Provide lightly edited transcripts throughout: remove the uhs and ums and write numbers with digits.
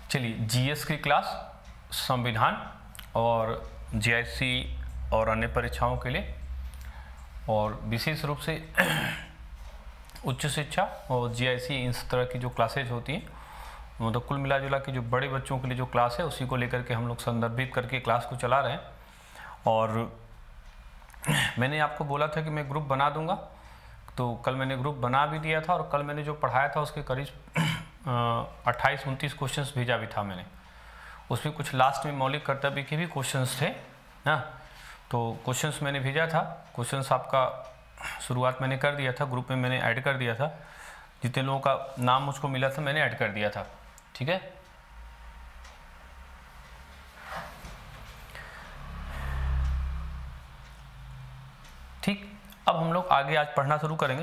चलिए जीएस की क्लास, संविधान और जीआईसी और अन्य परीक्षाओं के लिए, और विशेष रूप से उच्च शिक्षा और जीआईसी इस तरह की जो क्लासेज होती हैं, मतलब कुल मिला जुला के जो बड़े बच्चों के लिए जो क्लास है उसी को लेकर के हम लोग संदर्भित करके क्लास को चला रहे हैं। और मैंने आपको बोला था कि मैं ग्रुप बना दूंगा, तो कल मैंने ग्रुप बना भी दिया था और कल मैंने जो पढ़ाया था उसके करीब 28-29 क्वेश्चंस भेजा भी था मैंने। उसमें कुछ लास्ट में मौलिक कर्तव्य के भी क्वेश्चंस थे ना, तो क्वेश्चंस मैंने भेजा था। क्वेश्चंस आपका शुरुआत मैंने कर दिया था, ग्रुप में मैंने ऐड कर दिया था। जितने लोगों का नाम मुझको मिला था मैंने ऐड कर दिया था, ठीक है। ठीक, अब हम लोग आगे आज पढ़ना शुरू करेंगे।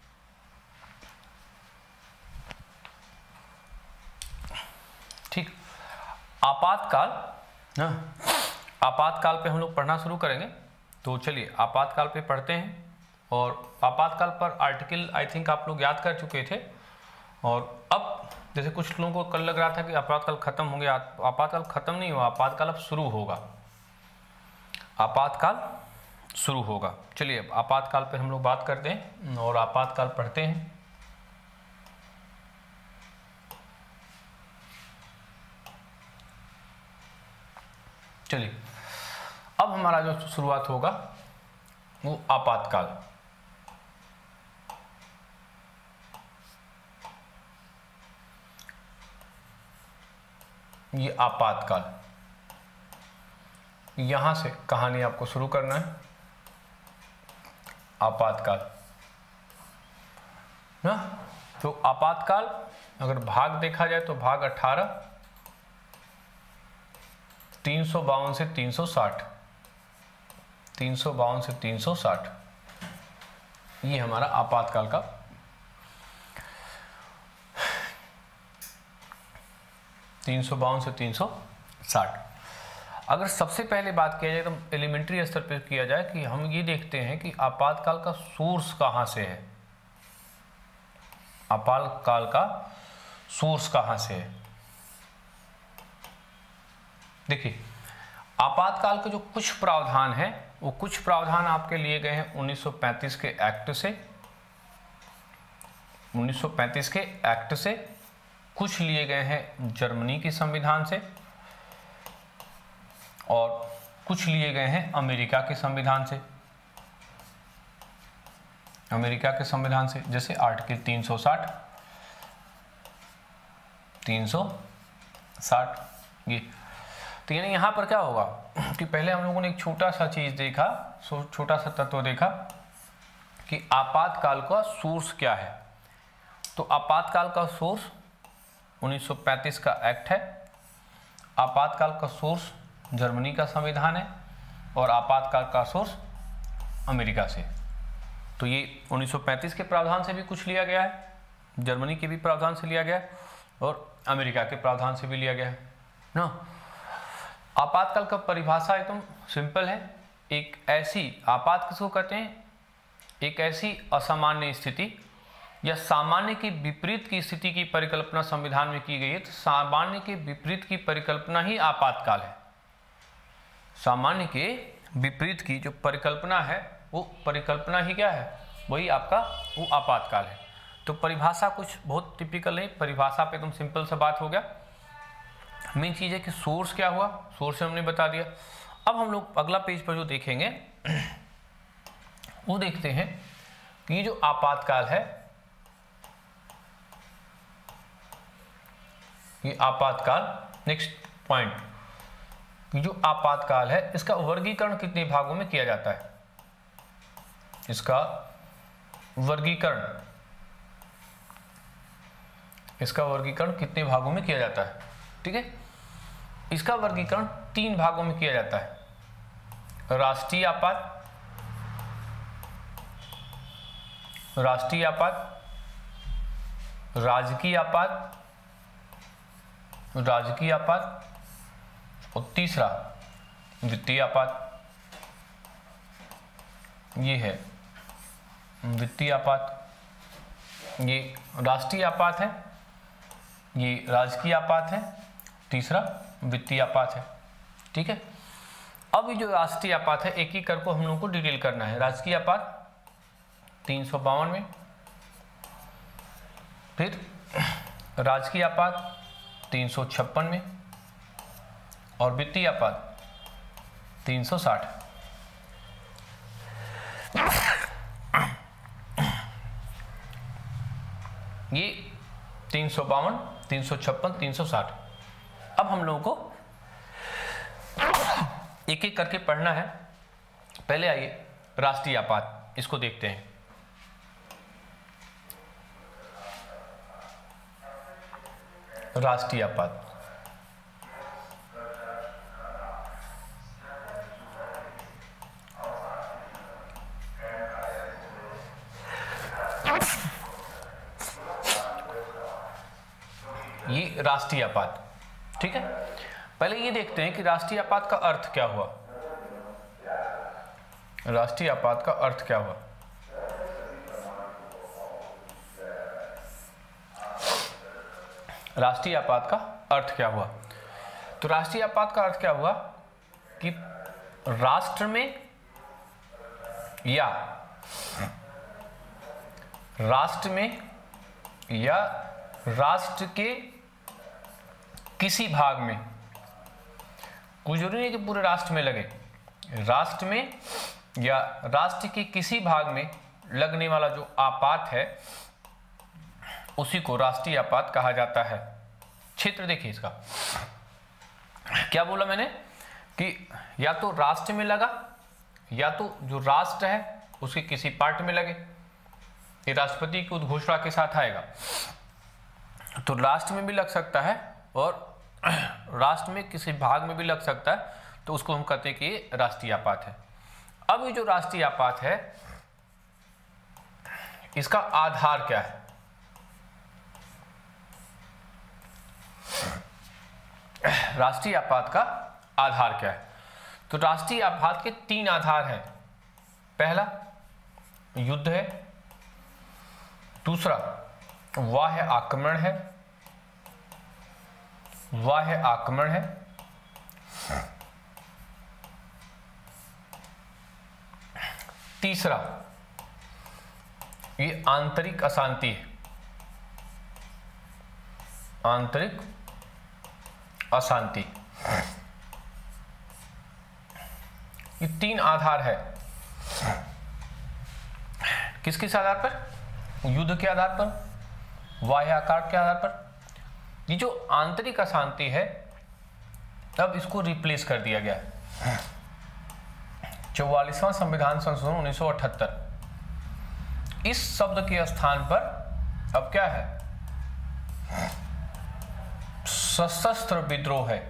ठीक, आपातकाल ना, आपातकाल पे हम लोग पढ़ना शुरू करेंगे। तो चलिए आपातकाल पे पढ़ते हैं। और आपातकाल पर आर्टिकल आई थिंक आप लोग याद कर चुके थे। और अब जैसे कुछ लोगों को कल लग रहा था कि आपातकाल खत्म हो गया, आपातकाल खत्म नहीं हुआ, आपातकाल अब शुरू होगा, आपातकाल शुरू होगा। चलिए अब आपातकाल पे हम लोग बात करते हैं और आपातकाल पढ़ते हैं। चलिए अब हमारा जो शुरुआत होगा वो आपातकाल। ये आपातकाल, यहां से कहानी आपको शुरू करना है। आपातकाल ना, तो आपातकाल अगर भाग देखा जाए तो भाग 18, 352 से 360, 352 से 360, ये हमारा आपातकाल का 352 से 360। अगर सबसे पहले बात किया जाए तो एलिमेंट्री स्तर पर किया जाए कि हम ये देखते हैं कि आपातकाल का सोर्स कहाँ से है, आपातकाल का सोर्स कहाँ से है। देखिए आपातकाल के जो कुछ प्रावधान हैं वो कुछ प्रावधान आपके लिए गए हैं 1935 के एक्ट से, 1935 के एक्ट से, कुछ लिए गए हैं जर्मनी के संविधान से और कुछ लिए गए हैं अमेरिका के संविधान से, अमेरिका के संविधान से, जैसे आर्टिकल 360, 360 ये। तो यानी यहाँ पर क्या होगा कि पहले हम लोगों ने एक छोटा सा चीज देखा, छोटा सा तत्व देखा कि आपातकाल का सोर्स क्या है। तो आपातकाल का सोर्स 1935 का एक्ट है, आपातकाल का सोर्स जर्मनी का संविधान है और आपातकाल का सोर्स अमेरिका से। तो ये 1935 के प्रावधान से भी कुछ लिया गया है, जर्मनी के भी प्रावधान से लिया गया है और अमेरिका के प्रावधान से भी लिया गया है ना। आपातकाल का परिभाषा एकदम सिंपल है। एक ऐसी, आपात किसको कहते हैं, एक ऐसी असामान्य स्थिति या सामान्य के विपरीत की स्थिति की परिकल्पना संविधान में की गई है। तो सामान्य के विपरीत की परिकल्पना ही आपातकाल है। सामान्य के विपरीत की जो परिकल्पना है वो परिकल्पना ही क्या है, वही आपका वो आपातकाल है। तो परिभाषा कुछ बहुत टिपिकल नहीं, परिभाषा पे एकदम सिंपल सा बात हो गया। मेन चीज है कि सोर्स क्या हुआ, सोर्स हमने बता दिया। अब हम लोग अगला पेज पर जो देखेंगे वो देखते हैं कि ये जो आपातकाल है, ये आपातकाल, नेक्स्ट पॉइंट, ये जो आपातकाल है इसका वर्गीकरण कितने भागों में किया जाता है, इसका वर्गीकरण, इसका वर्गीकरण कितने भागों में किया जाता है। ठीक है, इसका वर्गीकरण 3 भागों में किया जाता है। राष्ट्रीय आपात, राष्ट्रीय आपात, राजकीय आपात, राजकीय आपात और तीसरा वित्तीय आपात। ये है वित्तीय आपात, ये राष्ट्रीय आपात है, ये राजकीय आपात है तीसरा वित्तीय आपात है। ठीक है, अब ये जो राष्ट्रीय आपात है एक एक करके हम लोगों को डिटेल करना है। राजकीय आपात 352 में, फिर राजकीय आपात 356 में और वित्तीय आपात 360। ये 352, 356, 360। अब हम लोगों को एक एक करके पढ़ना है। पहले आइए राष्ट्रीय आपात, इसको देखते हैं। राष्ट्रीय आपात, ये राष्ट्रीय आपात। ठीक है, पहले ये देखते हैं कि राष्ट्रीय आपात का अर्थ क्या हुआ। राष्ट्रीय आपात का अर्थ क्या हुआ? राष्ट्रीय आपात का अर्थ क्या हुआ? तो राष्ट्रीय आपात का अर्थ क्या हुआ कि राष्ट्र में या राष्ट्र के किसी भाग में, कोई जरूरी नहीं कि पूरे राष्ट्र में लगे, राष्ट्र में या राष्ट्र के किसी भाग में लगने वाला जो आपात है उसी को राष्ट्रीय आपात कहा जाता है। क्षेत्र देखिए इसका, क्या बोला मैंने कि या तो राष्ट्र में लगा या तो जो राष्ट्र है उसके किसी पार्ट में लगे। ये राष्ट्रपति की उद्घोषणा के साथ आएगा, तो राष्ट्र में भी लग सकता है और राष्ट्र में किसी भाग में भी लग सकता है, तो उसको हम कहते हैं कि ये राष्ट्रीय आपात है। अब ये जो राष्ट्रीय आपात है इसका आधार क्या है? राष्ट्रीय आपात का आधार क्या है? तो राष्ट्रीय आपात के 3 आधार हैं। पहला युद्ध है, दूसरा बाह्य आक्रमण है, तीसरा ये आंतरिक अशांति है, आंतरिक अशांति। ये 3 आधार है। किस किस आधार पर? युद्ध के आधार पर, बाह्य आकार के आधार पर। ये जो आंतरिक अशांति है अब इसको रिप्लेस कर दिया गया है। 44वां संविधान संशोधन 1978, इस शब्द के स्थान पर अब क्या है? सशस्त्र विद्रोह है।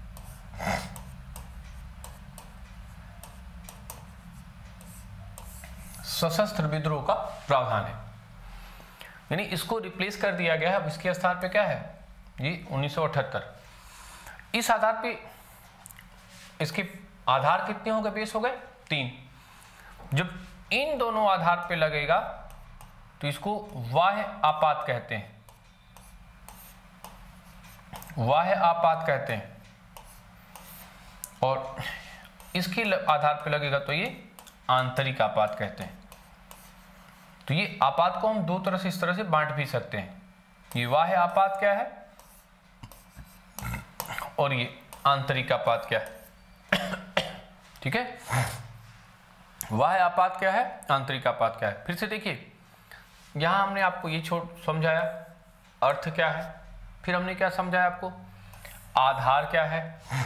सशस्त्र विद्रोह का प्रावधान है, यानी इसको रिप्लेस कर दिया गया है। अब इसके स्थान पे क्या है? ये 1978। इस आधार पे इसके आधार कितने हो गए? बेस हो गए 3। जब इन दोनों आधार पे लगेगा तो इसको बाह्य आपात कहते हैं, बाह्य आपात कहते हैं। और इसके आधार पे लगेगा तो ये आंतरिक आपात कहते हैं। तो ये आपात को हम 2 तरह से इस तरह से बांट भी सकते हैं। ये बाह्य आपात क्या है और ये आंतरिक आपात क्या है। ठीक है, बाह्य आपात क्या है, आंतरिक आपात क्या है। फिर से देखिए, यहां हमने आपको ये समझाया अर्थ क्या है, फिर हमने क्या समझाया आपको, आधार क्या है,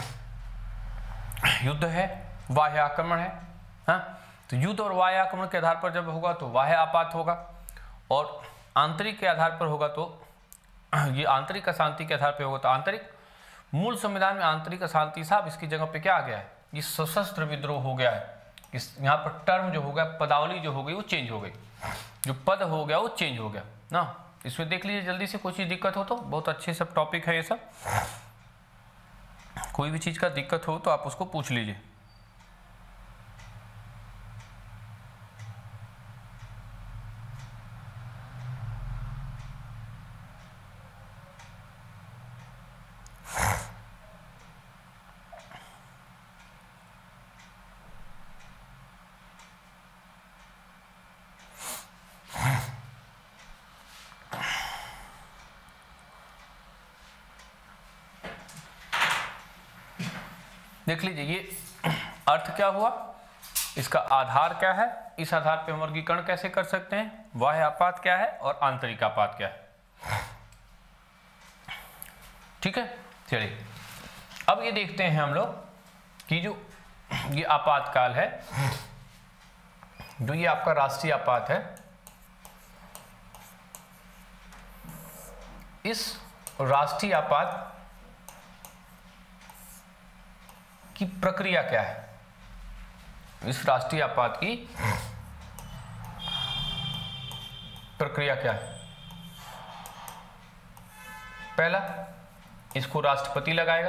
युद्ध है, बाह्य आक्रमण है। हाँ, तो युद्ध और बाह्य आक्रमण के आधार पर जब होगा तो बाह्य आपात होगा, और आंतरिक के आधार पर होगा तो ये आंतरिक अशांति के आधार पर होगा तो आंतरिक। मूल संविधान में आंतरिक अशांति साहब इसकी जगह पे क्या आ गया है? ये सशस्त्र विद्रोह हो गया है। इस यहाँ पर टर्म जो हो गया, पदावली जो हो गई वो चेंज हो गई, जो पद हो गया वो चेंज हो गया ना। इसमें देख लीजिए जल्दी से, कोई चीज़ दिक्कत हो तो, बहुत अच्छे सब टॉपिक है ये सब। कोई भी चीज़ का दिक्कत हो तो आप उसको पूछ लीजिए। देख लीजिए ये अर्थ क्या हुआ, इसका आधार क्या है, इस आधार पे हम वर्गीकरण कैसे कर सकते हैं, बाह्य आपात क्या है और आंतरिक आपात क्या है। ठीक है, चलिए अब ये देखते हैं हम लोग कि जो ये आपातकाल है, जो ये आपका राष्ट्रीय आपात है, इस राष्ट्रीय आपात की प्रक्रिया क्या है, इस राष्ट्रीय आपात की प्रक्रिया क्या है। पहला, इसको राष्ट्रपति लगाएगा,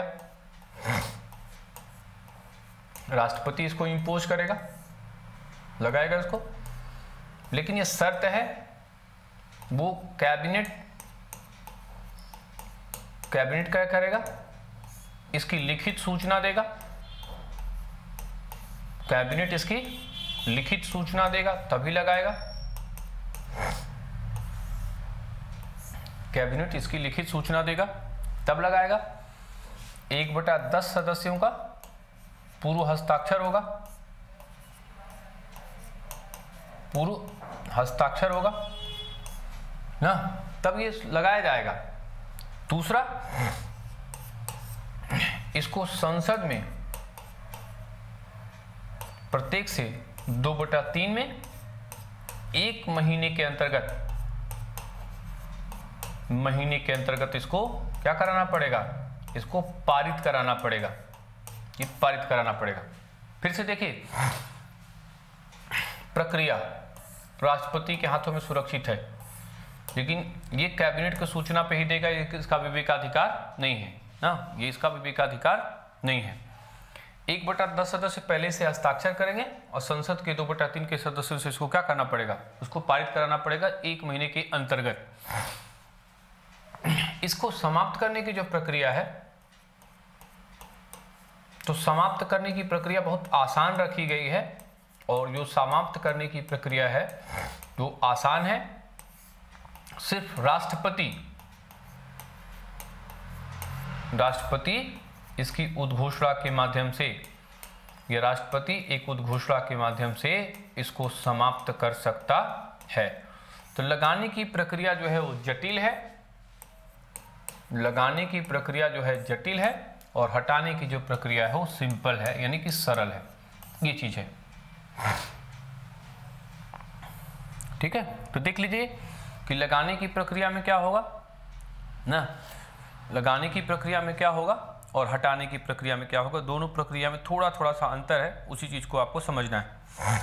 राष्ट्रपति इसको इंपोज करेगा, लगाएगा इसको, लेकिन ये शर्त है वो कैबिनेट क्या करेगा, इसकी लिखित सूचना देगा, कैबिनेट इसकी लिखित सूचना देगा तभी लगाएगा, कैबिनेट इसकी लिखित सूचना देगा तब लगाएगा। 1/10 सदस्यों का पूर्व हस्ताक्षर होगा, पूर्व हस्ताक्षर होगा ना, तब ये लगाया जाएगा। दूसरा, इसको संसद में प्रत्येक से 2/3 में 1 महीने के अंतर्गत इसको क्या कराना पड़ेगा, इसको पारित कराना पड़ेगा, ये पारित कराना पड़ेगा। फिर से देखिए, प्रक्रिया राष्ट्रपति के हाथों में सुरक्षित है, लेकिन ये कैबिनेट की सूचना पे ही देगा, इसका विवेकाधिकार नहीं है ना, ये इसका विवेकाधिकार नहीं है। 1/10 सदस्य पहले से हस्ताक्षर करेंगे और संसद के 2/3 के सदस्यों से इसको क्या करना पड़ेगा, उसको पारित कराना पड़ेगा 1 महीने के अंतर्गत। इसको समाप्त करने की जो प्रक्रिया है, तो समाप्त करने की प्रक्रिया बहुत आसान रखी गई है, और जो समाप्त करने की प्रक्रिया है जो आसान है, सिर्फ राष्ट्रपति इसकी उद्घोषणा के माध्यम से, यह राष्ट्रपति एक उद्घोषणा के माध्यम से इसको समाप्त कर सकता है। तो लगाने की प्रक्रिया जो है वो जटिल है, लगाने की प्रक्रिया जो है जटिल है, और हटाने की जो प्रक्रिया है वो सिंपल है, यानी कि सरल है, ये चीज है। ठीक है, तो देख लीजिए कि लगाने की प्रक्रिया में क्या होगा ना, लगाने की प्रक्रिया में क्या होगा और हटाने की प्रक्रिया में क्या होगा, दोनों प्रक्रिया में थोड़ा थोड़ा सा अंतर है, उसी चीज को आपको समझना है।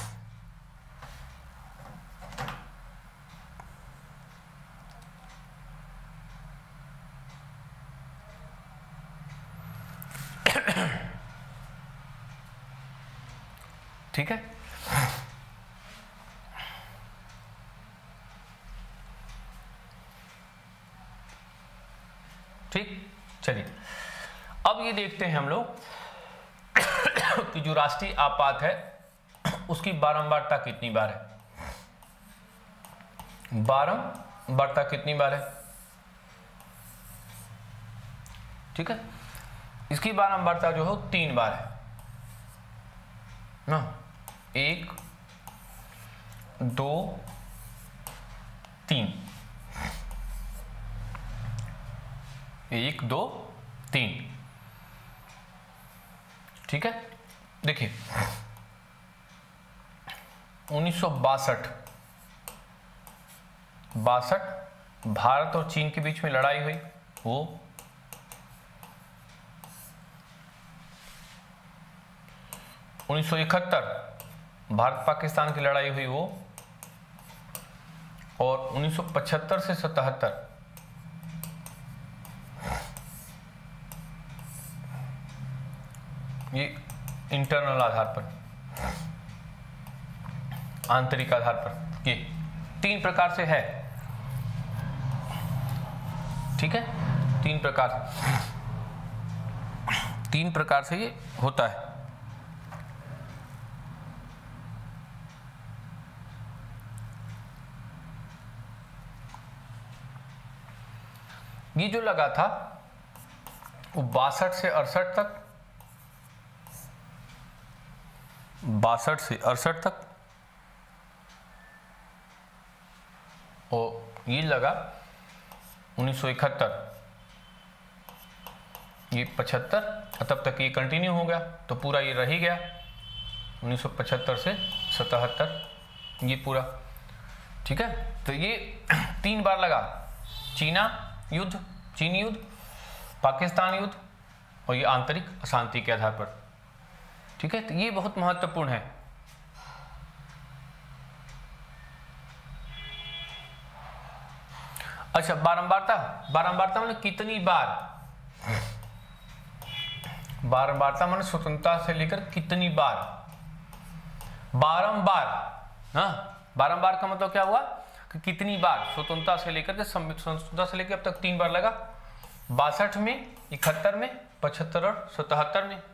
ठीक है, ठीक, चलिए अब ये देखते हैं हम लोग कि जो राष्ट्रीय आपात है उसकी बारंबारता कितनी बार है, बारंबारता कितनी बार है। ठीक है, इसकी बारंबारता जो है 3 बार है ना, 1 2 3, 1 2 3। ठीक है, देखिए 1962 भारत और चीन के बीच में लड़ाई हुई, वो 1971 भारत पाकिस्तान की लड़ाई हुई वो, और 1975 से 77 ये इंटरनल आधार पर, आंतरिक आधार पर, ये 3 प्रकार से है। ठीक है, 3 प्रकार से ये होता है। ये जो लगा था वो 62 से 68 तक 62 से 68 तक, और ये लगा 1971, ये 75, तब तक ये कंटिन्यू हो गया, तो पूरा ये रह ही गया 1975 से 77, ये पूरा। ठीक है, तो ये 3 बार लगा, चीन युद्ध, पाकिस्तान युद्ध, और ये आंतरिक अशांति के आधार पर। ठीक है, तो ये बहुत महत्वपूर्ण है। अच्छा, बारंबारता मतलब कितनी बार, बारंबारता मतलब स्वतंत्रता से लेकर कितनी बार, बारंबार। हाँ, बारंबार का मतलब क्या हुआ कि कितनी बार, स्वतंत्रता से लेकर के, स्वतंत्रता से लेकर अब तक 3 बार लगा, 62 में, 71 में, 75 और 77 में,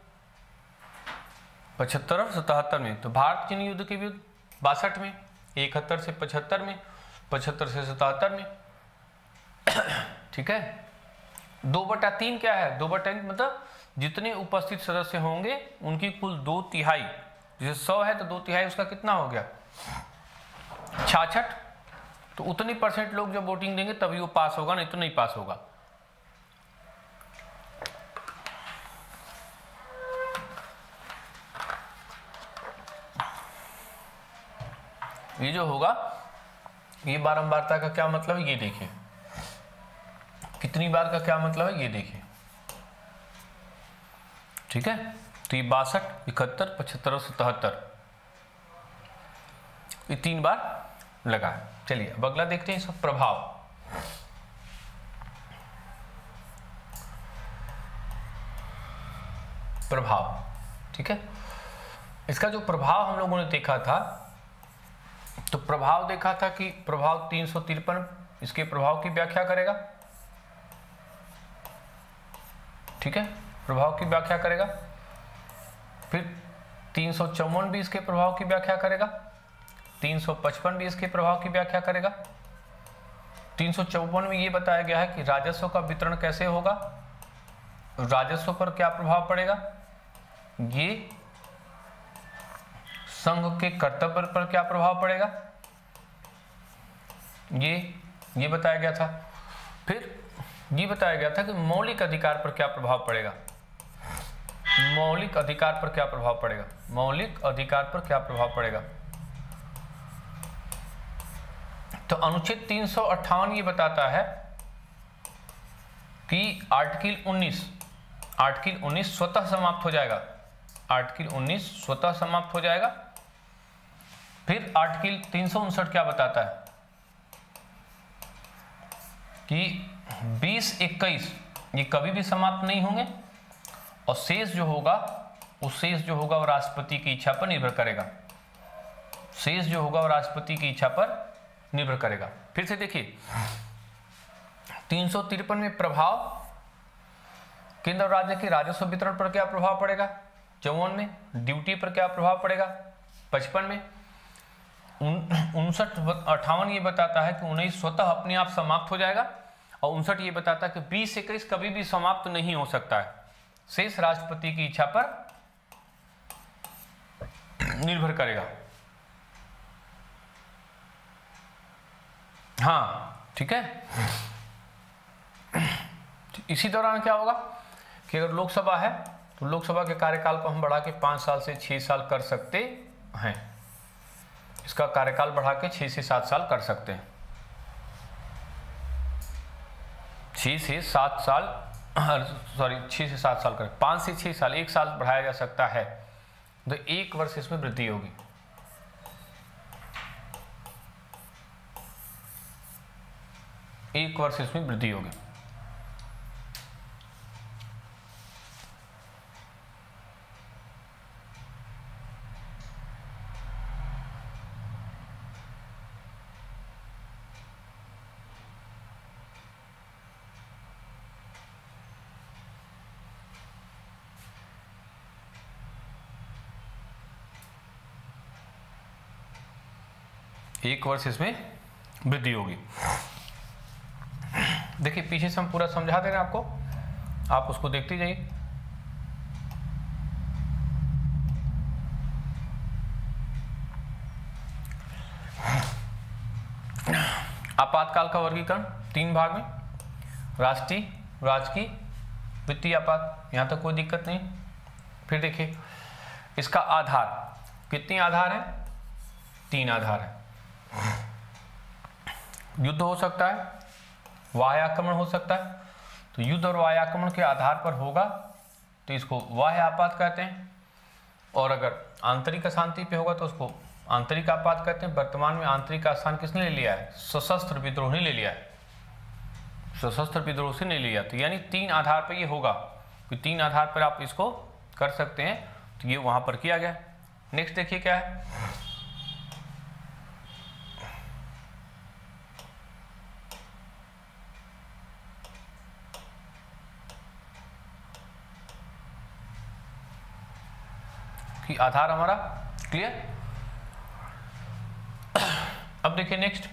75 और 77 में। तो भारत चीन युद्ध के विरुद्ध 62 में, 71 से 75 में, 75 से 77 में। ठीक है, 2/3 क्या है, 2/3 मतलब जितने उपस्थित सदस्य होंगे उनकी कुल 2/3, जैसे 100 है तो 2/3 उसका कितना हो गया, 66। तो उतनी % लोग जब वोटिंग देंगे तभी वो पास होगा, नहीं तो नहीं पास होगा। ये जो होगा, ये बारंबारता का क्या मतलब है ये देखिए, कितनी बार का क्या मतलब है ये देखिए। ठीक है, तो ये 62, 71, 75 और 77, ये 3 बार लगा है। चलिए अब अगला देखते हैं, इसका प्रभाव। ठीक है, इसका जो प्रभाव हम लोगों ने देखा था, तो प्रभाव देखा था कि प्रभाव 353 इसके प्रभाव की व्याख्या करेगा। ठीक है, प्रभाव की व्याख्या करेगा। फिर 354 भी इसके प्रभाव की व्याख्या करेगा, 355 भी इसके प्रभाव की व्याख्या करेगा। 354 में ये बताया गया है कि राजस्व का वितरण कैसे होगा, राजस्व पर क्या प्रभाव पड़ेगा, ये संघ के कर्तव्य पर क्या प्रभाव पड़ेगा, ये बताया गया था। फिर ये बताया गया था कि मौलिक अधिकार पर क्या प्रभाव पड़ेगा, मौलिक अधिकार पर क्या प्रभाव पड़ेगा, मौलिक अधिकार पर क्या प्रभाव पड़ेगा। तो अनुच्छेद 358 ये बताता है कि आर्टिकल 19 स्वतः समाप्त हो जाएगा, आर्टिकल 19 स्वतः समाप्त हो जाएगा। फिर आर्टिकल 359 क्या बताता है कि 20-21 ये कभी भी समाप्त नहीं होंगे, और शेष जो होगा वो राष्ट्रपति की इच्छा पर निर्भर करेगा, शेष जो होगा वो राष्ट्रपति की इच्छा पर निर्भर करेगा। फिर से देखिए 353 में प्रभाव, केंद्र और राज्य के राजस्व वितरण पर क्या प्रभाव पड़ेगा, 54 में ड्यूटी पर क्या प्रभाव पड़ेगा, 55 में 59-58 ये बताता है कि 19 स्वतः अपने आप समाप्त हो जाएगा, और 59 ये बताता है कि 20-21 कभी भी समाप्त नहीं हो सकता है, शेष राष्ट्रपति की इच्छा पर निर्भर करेगा। हाँ, ठीक है। इसी दौरान क्या होगा कि अगर लोकसभा है तो लोकसभा के कार्यकाल को हम बढ़ा के 5 साल से 6 साल कर सकते हैं, इसका कार्यकाल बढ़ा के 6 से 7 साल कर सकते हैं, 6 से 7 साल, सॉरी 6 से 7 साल करें, 5 से 6 साल, 1 साल बढ़ाया जा सकता है, तो 1 वर्ष इसमें वृद्धि होगी। एक वर्ष इसमें वृद्धि होगी। एक वर्ष इसमें वृद्धि होगी। देखिए पीछे से हम पूरा समझा दे रहे हैं आपको, आप उसको देखते जाइए। आपातकाल का वर्गीकरण 3 भाग में, राष्ट्रीय, राजकीय, वित्तीय आपात, यहां तक कोई दिक्कत नहीं। फिर देखिए इसका आधार, कितने आधार है? 3 आधार है। युद्ध हो सकता है, बाह्य आक्रमण हो सकता है, तो युद्ध और बाह्य आक्रमण के आधार पर होगा तो इसको बाह्य आपात कहते हैं, और अगर आंतरिक अशांति पे होगा तो उसको आंतरिक आपात कहते हैं। वर्तमान में आंतरिक का स्थान किसने ले लिया है? सशस्त्र विद्रोह ने ले लिया है, सशस्त्र विद्रोह से नहीं लिया। तो यानी 3 आधार पर ये होगा, कि 3 आधार पर आप इसको कर सकते हैं, तो ये वहां पर किया गया। नेक्स्ट देखिए क्या है, कि आधार हमारा क्लियर। अब देखिए नेक्स्ट,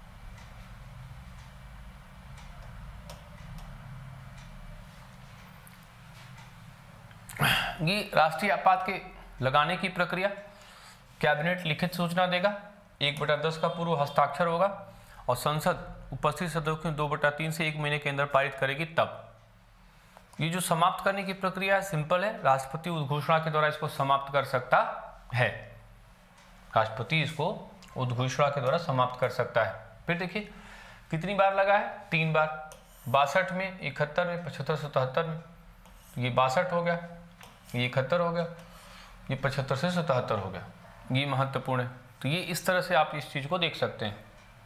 ये राष्ट्रीय आपात के लगाने की प्रक्रिया, कैबिनेट लिखित सूचना देगा, 1/10 का पूर्व हस्ताक्षर होगा, और संसद उपस्थित सदस्यों 2/3 से 1 महीने के अंदर पारित करेगी। तब ये जो समाप्त करने की प्रक्रिया है सिंपल है, राष्ट्रपति उद्घोषणा के द्वारा इसको समाप्त कर सकता है, राष्ट्रपति इसको उद्घोषणा के द्वारा समाप्त कर सकता है। फिर देखिए कितनी बार लगा है? 3 बार, 62 में, 71 में, 75, 77 में। ये 62 हो गया, ये 71 हो गया, ये 75 से 77 हो गया, ये महत्वपूर्ण है। तो ये इस तरह से आप इस चीज को देख सकते हैं।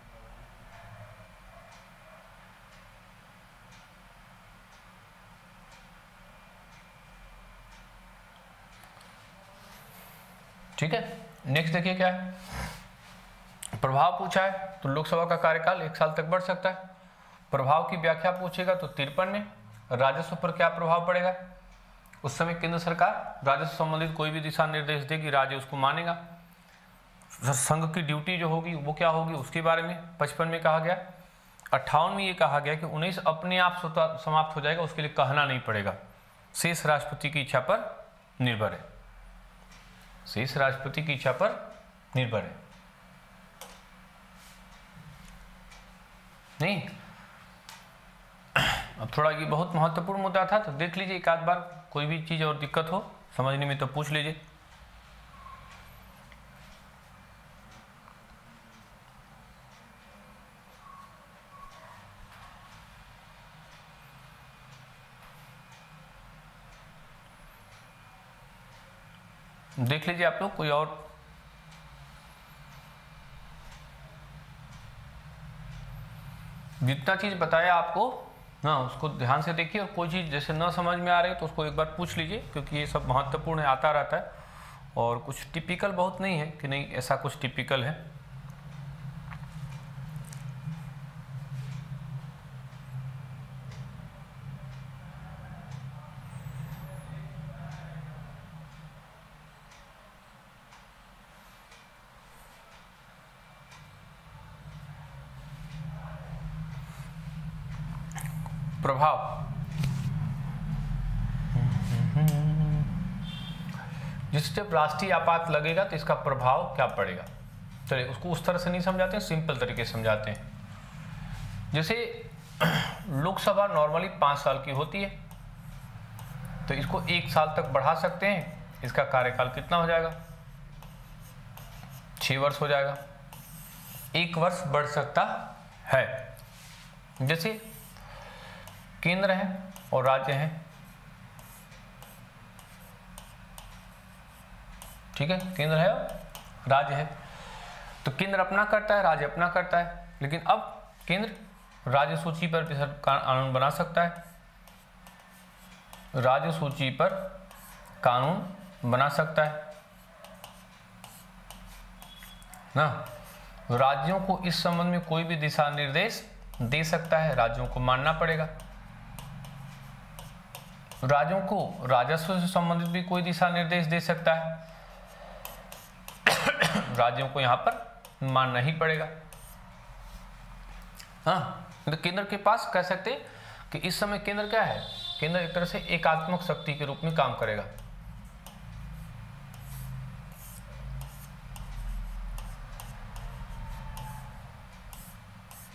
ठीक है, नेक्स्ट देखिए क्या है, प्रभाव पूछा है तो लोकसभा का कार्यकाल 1 साल तक बढ़ सकता है। प्रभाव की व्याख्या पूछेगा तो 53 में, राजस्व पर क्या प्रभाव पड़ेगा? उस समय केंद्र सरकार राजस्व संबंधित कोई भी दिशा निर्देश देगी, राज्य उसको मानेगा। संघ की ड्यूटी जो होगी वो क्या होगी उसके बारे में 55 में कहा गया। 58 में ये कहा गया कि 19 अपने आप समाप्त हो जाएगा, उसके लिए कहना नहीं पड़ेगा, शेष राष्ट्रपति की इच्छा पर निर्भर है, शेष राष्ट्रपति की इच्छा पर निर्भर है। नहीं, अब थोड़ा ये बहुत महत्वपूर्ण मुद्दा था, तो देख लीजिए एक आध बार, कोई भी चीज और दिक्कत हो समझने में तो पूछ लीजिए। देख लीजिए आप लोग, कोई और जितना चीज बताया आपको ना उसको ध्यान से देखिए, और कोई चीज जैसे न समझ में आ रही है तो उसको एक बार पूछ लीजिए, क्योंकि ये सब महत्वपूर्ण है, आता रहता है, और कुछ टिपिकल बहुत नहीं है कि नहीं ऐसा कुछ टिपिकल है। प्रभाव, जिस जब राष्ट्रीय आपात लगेगा तो इसका प्रभाव क्या पड़ेगा। चलिए उसको उस तरह से नहीं समझाते हैं, सिंपल तरीके से समझाते हैं। जैसे लोकसभा नॉर्मली 5 साल की होती है, तो इसको 1 साल तक बढ़ा सकते हैं। इसका कार्यकाल कितना हो जाएगा? 6 वर्ष हो जाएगा, 1 वर्ष बढ़ सकता है। जैसे केंद्र है और राज्य है, ठीक है, केंद्र है और राज्य है, तो केंद्र अपना करता है, राज्य अपना करता है। लेकिन अब केंद्र राज्य सूची पर भी कानून बना सकता है, राज्य सूची पर कानून बना सकता है ना। राज्यों को इस संबंध में कोई भी दिशा निर्देश दे सकता है, राज्यों को मानना पड़ेगा। राज्यों को राजस्व से संबंधित भी कोई दिशा निर्देश दे सकता है, राज्यों को यहां पर मानना ही पड़ेगा। हाँ, तो केंद्र के पास कह सकते हैं कि इस समय केंद्र क्या है, केंद्र एक तरह से एकात्मक शक्ति के रूप में काम करेगा।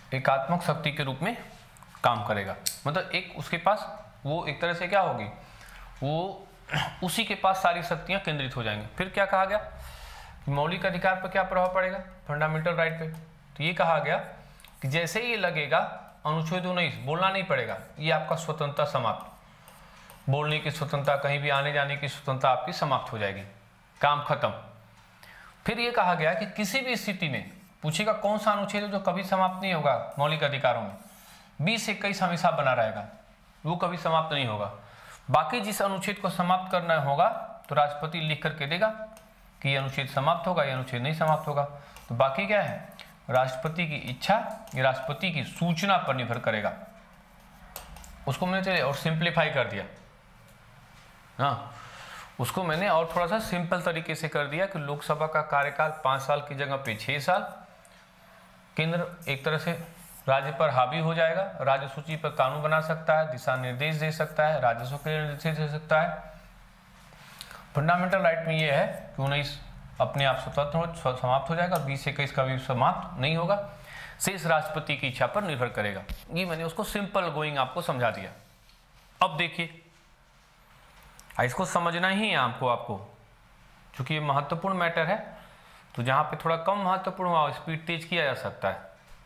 एकात्मक शक्ति के रूप में काम करेगा। मतलब एक उसके पास वो एक तरह से क्या होगी, वो उसी के पास सारी शक्तियां केंद्रित हो जाएंगी। फिर क्या कहा गया, मौलिक अधिकार पर क्या प्रभाव पड़ेगा, फंडामेंटल राइट पे। तो ये कहा गया कि जैसे ही ये लगेगा अनुच्छेद 19 बोलना नहीं पड़ेगा, ये आपका स्वतंत्रता समाप्त, बोलने की स्वतंत्रता, कहीं भी आने जाने की स्वतंत्रता आपकी समाप्त हो जाएगी, काम खत्म। फिर ये कहा गया कि किसी भी स्थिति में पूछेगा कौन सा अनुच्छेद है जो कभी समाप्त नहीं होगा मौलिक अधिकारों में, 20 से 21 हमेशा बना रहेगा, वो कभी समाप्त नहीं होगा। बाकी जिस अनुच्छेद को समाप्त करना होगा तो राष्ट्रपति लिख करके देगा कि ये अनुच्छेद समाप्त होगा, ये अनुच्छेद नहीं समाप्त होगा। तो बाकी क्या है, राष्ट्रपति की इच्छा, ये राष्ट्रपति की सूचना पर निर्भर करेगा। उसको मैंने चलिए और सिंप्लीफाई कर दिया, हाँ उसको मैंने और थोड़ा सा सिंपल तरीके से कर दिया कि लोकसभा का कार्यकाल 5 साल की जगह पे 6 साल, केंद्र एक तरह से राज्य पर हावी हो जाएगा, राज्य सूची पर कानून बना सकता है, दिशा निर्देश दे सकता है, राजस्व के निर्देश दे सकता है। फंडामेंटल राइट में ये है कि 19 अपने आप स्वतंत्र समाप्त हो जाएगा, 20 से 21 कभी समाप्त नहीं होगा, शेष राष्ट्रपति की इच्छा पर निर्भर करेगा। ये मैंने उसको सिंपल गोइंग आपको समझा दिया। अब देखिए इसको समझना ही है आपको क्योंकि ये महत्वपूर्ण मैटर है, तो जहां पे थोड़ा कम महत्वपूर्ण हुआ स्पीड तेज किया जा सकता है।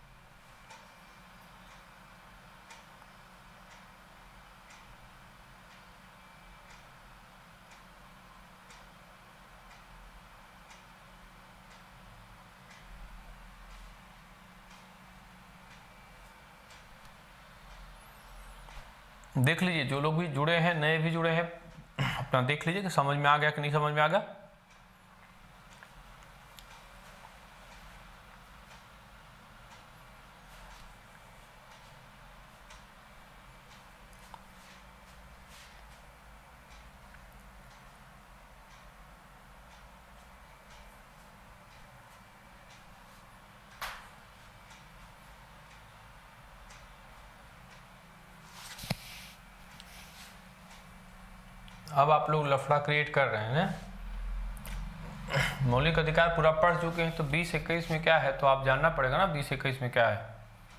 देख लीजिए जो लोग भी जुड़े हैं, नए भी जुड़े हैं, अपना देख लीजिए कि समझ में आ गया कि नहीं समझ में आ गया। अब आप लोग लफड़ा क्रिएट कर रहे हैं ना, मौलिक अधिकार पूरा पढ़ चुके हैं, तो 20-21 में क्या है तो आप जानना पड़ेगा ना 20-21 में क्या है।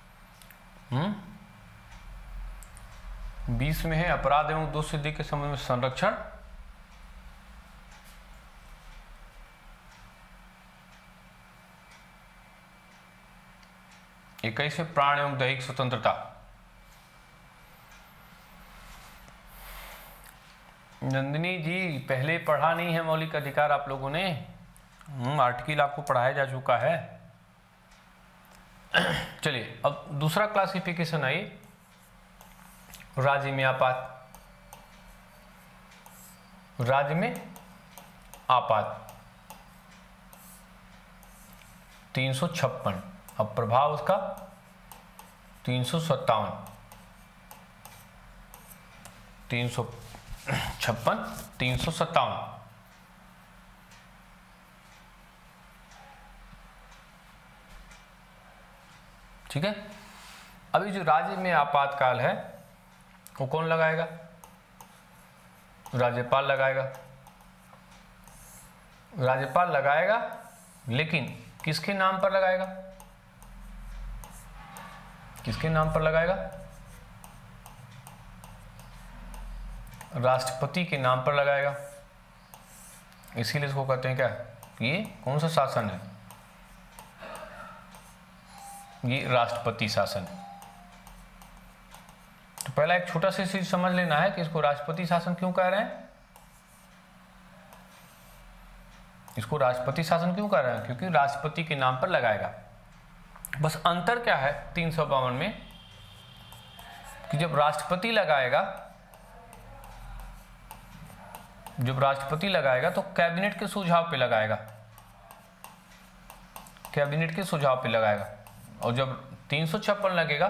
20 में है अपराध एवं दोष सिद्धि के संबंध में संरक्षण, 21 में प्राण एवं दैहिक स्वतंत्रता। नंदिनी जी पहले पढ़ा नहीं है मौलिक अधिकार आप लोगों ने, आर्टिकल आपको पढ़ाया जा चुका है। चलिए अब दूसरा क्लासिफिकेशन आई, राज्य में आपात। राज्य में आपात 356, अब प्रभाव उसका 357, 356, 357। ठीक है, अभी जो राज्य में आपातकाल है वो कौन लगाएगा, राज्यपाल लगाएगा। राज्यपाल लगाएगा, लेकिन किसके नाम पर लगाएगा, किसके नाम पर लगाएगा, राष्ट्रपति के नाम पर लगाएगा। इसीलिए इसको कहते हैं क्या, ये कौन सा शासन है, ये राष्ट्रपति शासन। तो पहला एक छोटा सा चीज समझ लेना है कि इसको राष्ट्रपति शासन क्यों कह रहे हैं। इसको राष्ट्रपति शासन क्यों कह रहे हैं, क्योंकि राष्ट्रपति के नाम पर लगाएगा। बस अंतर क्या है 352 में कि जब राष्ट्रपति लगाएगा, जब राष्ट्रपति लगाएगा तो कैबिनेट के सुझाव पे लगाएगा, कैबिनेट के सुझाव पे लगाएगा। और जब 356 लगेगा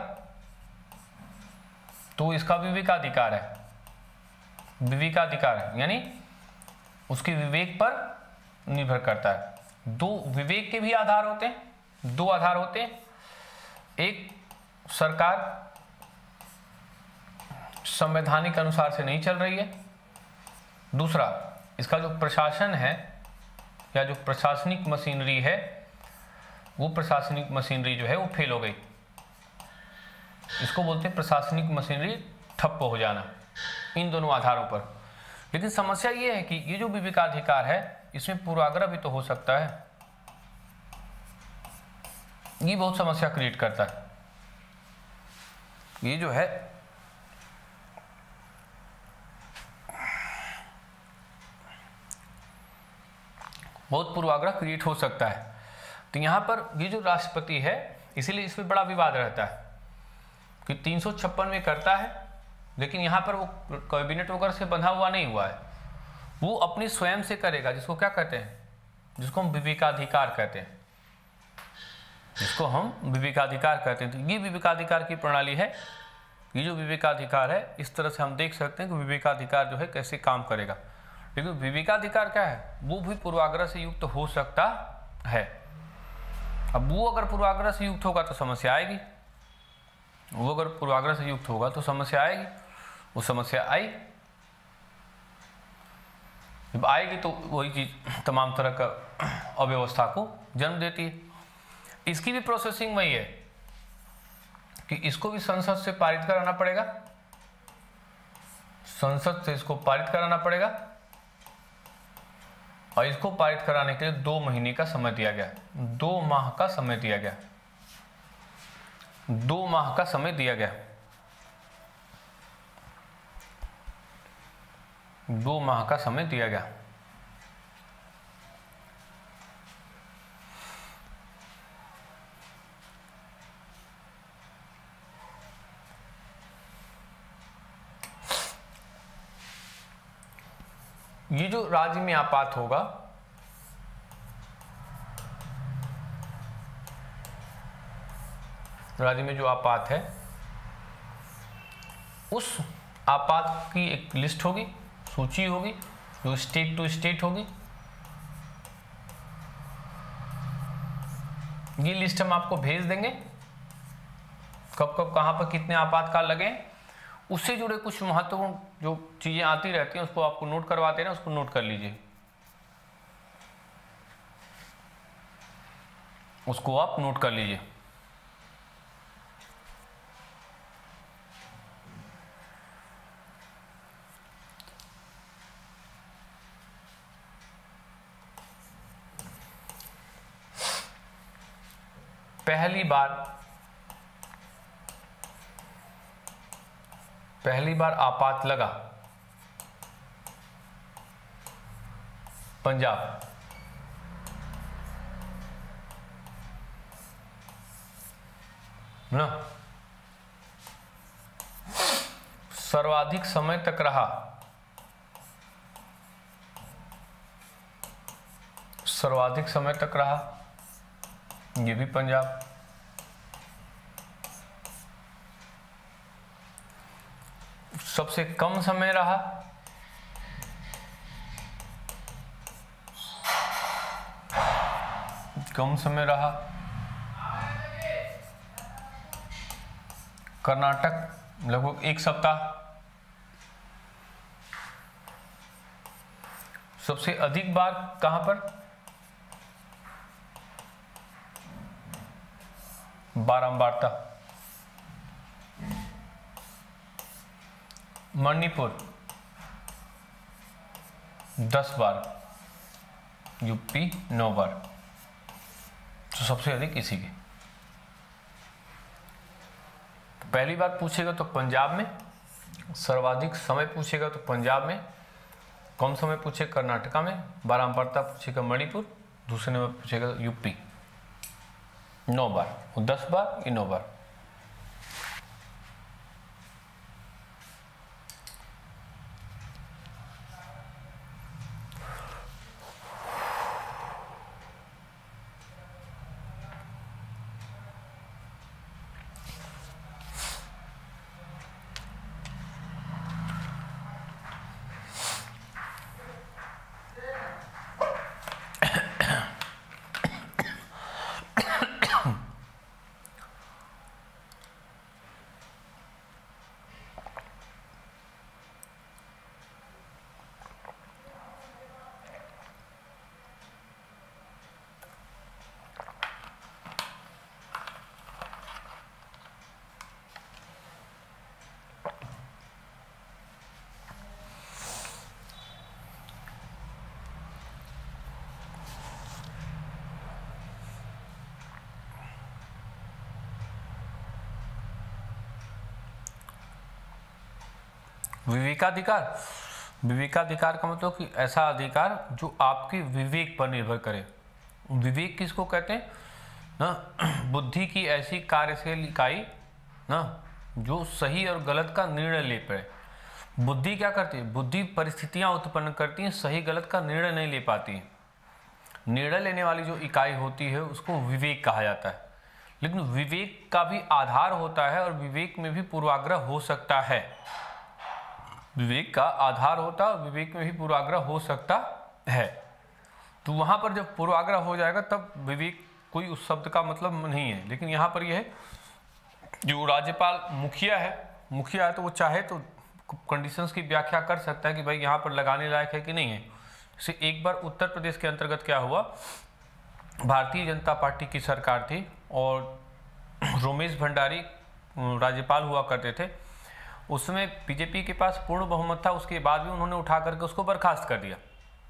तो इसका विवेकाधिकार है, विवेकाधिकार है, यानी उसके विवेक पर निर्भर करता है। दो विवेक के भी आधार होते हैं, दो आधार होते हैं। एक, सरकार संवैधानिक अनुसार से नहीं चल रही है। दूसरा, इसका जो प्रशासन है या जो प्रशासनिक मशीनरी है, वो प्रशासनिक मशीनरी जो है वो फेल हो गई। इसको बोलते हैं प्रशासनिक मशीनरी ठप्प हो जाना, इन दोनों आधारों पर। लेकिन समस्या ये है कि ये जो विवेकाधिकार है इसमें पूर्वाग्रह भी तो हो सकता है, ये बहुत समस्या क्रिएट करता है। ये जो है बहुत पूर्वाग्रह क्रिएट हो सकता है। तो यहाँ पर ये जो राष्ट्रपति है इसीलिए इसमें बड़ा विवाद रहता है कि 356 में करता है, लेकिन यहाँ पर वो कैबिनेट वगैरह से बंधा हुआ नहीं हुआ है, वो अपनी स्वयं से करेगा, जिसको क्या कहते हैं, जिसको हम विवेकाधिकार कहते हैं, जिसको हम विवेकाधिकार कहते हैं। तो ये विवेकाधिकार की प्रणाली है। ये जो विवेकाधिकार है इस तरह से हम देख सकते हैं कि विवेकाधिकार जो है कैसे काम करेगा। लेकिन विवेकाधिकार क्या है, वो भी पूर्वाग्रह से युक्त हो सकता है। अब वो अगर पूर्वाग्रह से युक्त होगा तो समस्या आएगी, वो अगर पूर्वाग्रह से युक्त होगा तो समस्या आएगी। वो समस्या आई, जब आएगी तो वही चीज तमाम तरह का अव्यवस्था को जन्म देती है। इसकी भी प्रोसेसिंग वही है कि इसको भी संसद से पारित कराना पड़ेगा, संसद से इसको पारित कराना पड़ेगा, और इसको पारित कराने के लिए 2 महीने का समय दिया गया, 2 माह का समय दिया गया, 2 माह का समय दिया गया, 2 माह का समय दिया गया। ये जो राज्य में आपात होगा, राज्य में जो आपात है उस आपात की एक लिस्ट होगी, सूची होगी, जो स्टेट टू स्टेट होगी। ये लिस्ट हम आपको भेज देंगे, कब कब कहां पर कितने आपातकाल लगे, उससे जुड़े कुछ महत्वपूर्ण जो चीजें आती रहती हैं उसको आपको नोट करवाते हैं ना, उसको नोट कर लीजिए, उसको आप नोट कर लीजिए। पहली बार आपात लगा पंजाब, ना, सर्वाधिक समय तक रहा, सर्वाधिक समय तक रहा, ये भी पंजाब। सबसे कम समय रहा, कम समय रहा कर्नाटक, लगभग 1 सप्ताह। सबसे अधिक बार कहां पर, बारंबारता, मणिपुर 10 बार, यूपी 9 बार। तो सबसे अधिक इसी के। पहली बार पूछेगा तो पंजाब में, सर्वाधिक समय पूछेगा तो पंजाब में, कम समय पूछेगा कर्नाटका में, बारंबारता पूछेगा मणिपुर, दूसरे नंबर पूछेगा यूपी 9 बार, 10 बार, ये 9 बार। विवेकाधिकार, विवेकाधिकार का मतलब कि ऐसा अधिकार जो आपके विवेक पर निर्भर करे। विवेक किसको कहते हैं ना, बुद्धि की ऐसी कार्यशील इकाई ना जो सही और गलत का निर्णय ले पाए। बुद्धि क्या करती है, बुद्धि परिस्थितियां उत्पन्न करती है, सही गलत का निर्णय नहीं ले पाती है। निर्णय लेने वाली जो इकाई होती है उसको विवेक कहा जाता है। लेकिन विवेक का भी आधार होता है और विवेक में भी पूर्वाग्रह हो सकता है। विवेक का आधार होता है और विवेक में भी पूर्वाग्रह हो सकता है। तो वहां पर जब पूर्वाग्रह हो जाएगा तब विवेक कोई उस शब्द का मतलब नहीं है। लेकिन यहाँ पर यह है, जो राज्यपाल मुखिया है तो वो चाहे तो कंडीशंस की व्याख्या कर सकता है कि भाई यहाँ पर लगाने लायक है कि नहीं है। जैसे एक बार उत्तर प्रदेश के अंतर्गत क्या हुआ, भारतीय जनता पार्टी की सरकार थी और रोमेश भंडारी राज्यपाल हुआ करते थे। उसमें बीजेपी के पास पूर्ण बहुमत था, उसके बाद भी उन्होंने उठा करके उसको बर्खास्त कर दिया।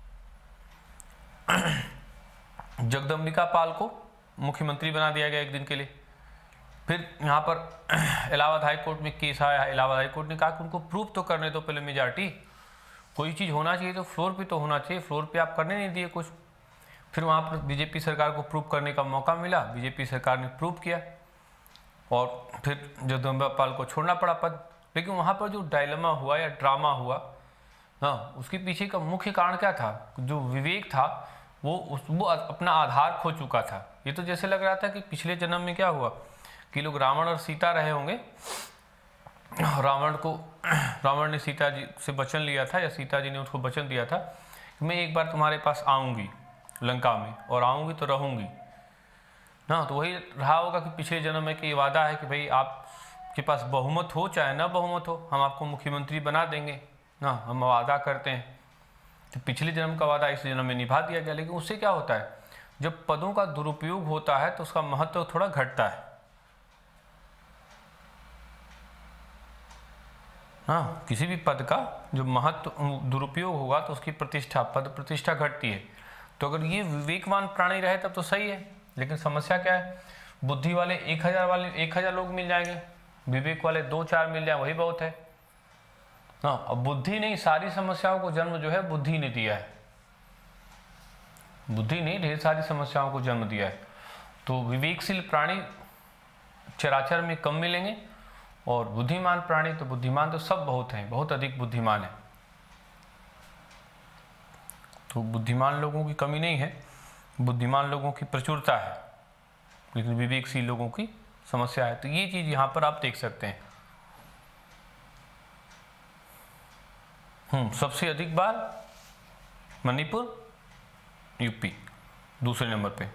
जगदम्बिका पाल को मुख्यमंत्री बना दिया गया एक दिन के लिए। फिर यहाँ पर इलाहाबाद हाई कोर्ट में केस आया। इलाहाबाद हाई कोर्ट ने कहा कि उनको प्रूव तो करने दो पहले मेजॉरिटी, कोई चीज़ होना चाहिए तो फ्लोर पे तो होना चाहिए, फ्लोर पे आप करने नहीं दिए कुछ। फिर वहाँ पर बीजेपी सरकार को प्रूव करने का मौका मिला, बीजेपी सरकार ने प्रूव किया और फिर जगदम्बिका पाल को छोड़ना पड़ा पद। लेकिन वहाँ पर जो डायलेमा हुआ या ड्रामा हुआ हाँ, उसके पीछे का मुख्य कारण क्या था, जो विवेक था वो अपना आधार खो चुका था। ये तो जैसे लग रहा था कि पिछले जन्म में क्या हुआ कि लोग रावण और सीता रहे होंगे, रावण ने सीता जी से वचन लिया था या सीता जी ने उसको वचन दिया था कि मैं एक बार तुम्हारे पास आऊँगी लंका में और आऊँगी तो रहूँगी ना। तो वही रहा होगा कि पिछले जन्म में कि वादा है कि भाई आपके पास बहुमत हो चाहे ना बहुमत हो, हम आपको मुख्यमंत्री बना देंगे ना, हम वादा करते हैं। तो पिछले जन्म का वादा इस जन्म में निभा दिया गया। लेकिन उससे क्या होता है, जब पदों का दुरुपयोग होता है तो उसका महत्व थोड़ा घटता है। हाँ, किसी भी पद का जब महत्व दुरुपयोग होगा तो उसकी प्रतिष्ठा, पद प्रतिष्ठा घटती है। तो अगर ये विवेकवान प्राणी रहे तब तो सही है। लेकिन समस्या क्या है, बुद्धि वाले 1000 लोग मिल जाएंगे, विवेक वाले 2-4 मिल जाए वही बहुत है। हाँ, अब बुद्धि नहीं, सारी समस्याओं को जन्म जो है बुद्धि ने दिया है। बुद्धि ने ढेर सारी समस्याओं को जन्म दिया है। तो विवेकशील प्राणी चराचर में कम मिलेंगे और बुद्धिमान प्राणी तो बुद्धिमान तो सब बहुत हैं, बहुत अधिक बुद्धिमान है। तो बुद्धिमान लोगों की कमी नहीं है, बुद्धिमान लोगों की प्रचुरता है, लेकिन विवेकशील लोगों की समस्या है। तो ये चीज यहाँ पर आप देख सकते हैं। सबसे अधिक बार मणिपुर, यूपी दूसरे नंबर पे।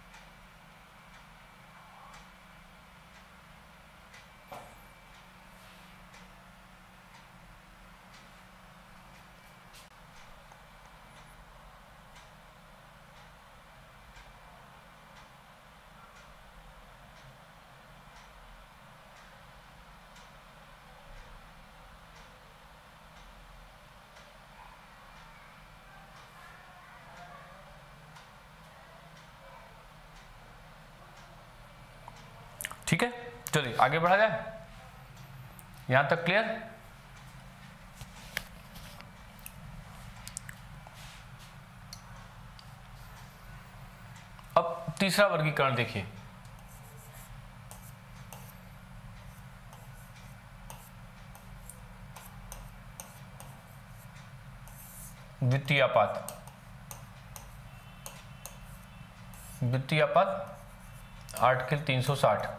ठीक है, चलिए आगे बढ़ा जाए। यहां तक क्लियर? अब तीसरा वर्गीकरण देखिए। वित्तीय आपात। वित्तीय आपात आर्टिकल 360।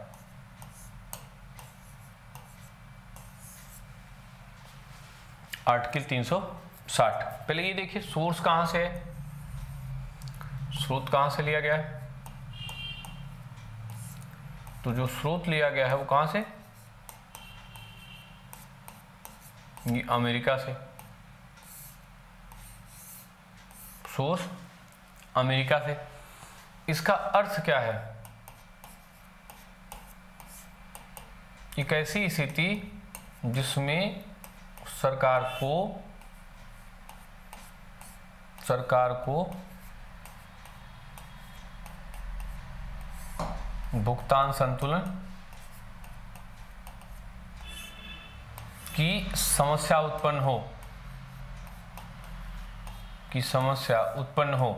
आर्टिकल 360। पहले ये देखिए सोर्स कहां से है, स्रोत कहां से लिया गया है। तो जो स्रोत लिया गया है वो कहां से, ये अमेरिका से। सोर्स अमेरिका से। इसका अर्थ क्या है, एक ऐसी स्थिति जिसमें सरकार को भुगतान संतुलन कि समस्या उत्पन्न हो, कि समस्या उत्पन्न हो,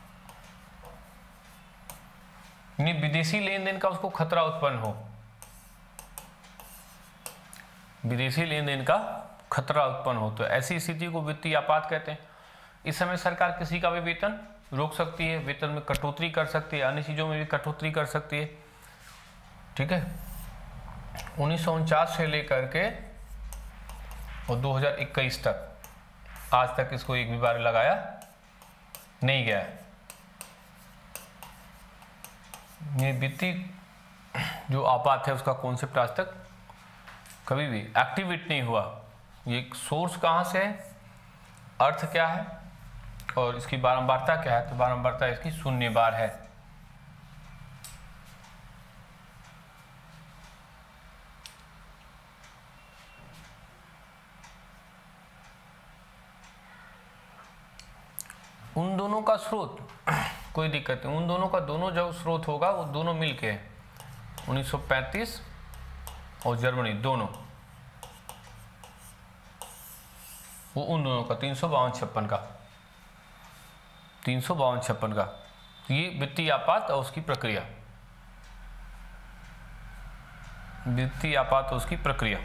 यानी विदेशी लेन देन का उसको खतरा उत्पन्न हो, विदेशी लेन देन का खतरा उत्पन्न हो, तो ऐसी स्थिति को वित्तीय आपात कहते हैं। इस समय सरकार किसी का भी वेतन रोक सकती है, वेतन में कटौती कर सकती है, अन्य चीजों में भी कटौती कर सकती है। ठीक है, 1949 से लेकर के और 2021 तक आज तक इसको एक भी बार लगाया नहीं गया है। ये वित्तीय जो आपात है उसका कॉन्सेप्ट आज तक कभी भी एक्टिवेट नहीं हुआ। ये सोर्स कहाँ से है, अर्थ क्या है और इसकी बारंबारता क्या है, तो बारंबारता इसकी 0 बार है। उन दोनों का स्रोत कोई दिक्कत नहीं, उन दोनों का दोनों जो स्रोत होगा वो दोनों मिलके 1935 और जर्मनी दोनों, वो उन दोनों का 352-56 का 352-56 का, ये वित्तीय आपात और उसकी प्रक्रिया, वित्तीय आपात और उसकी प्रक्रिया।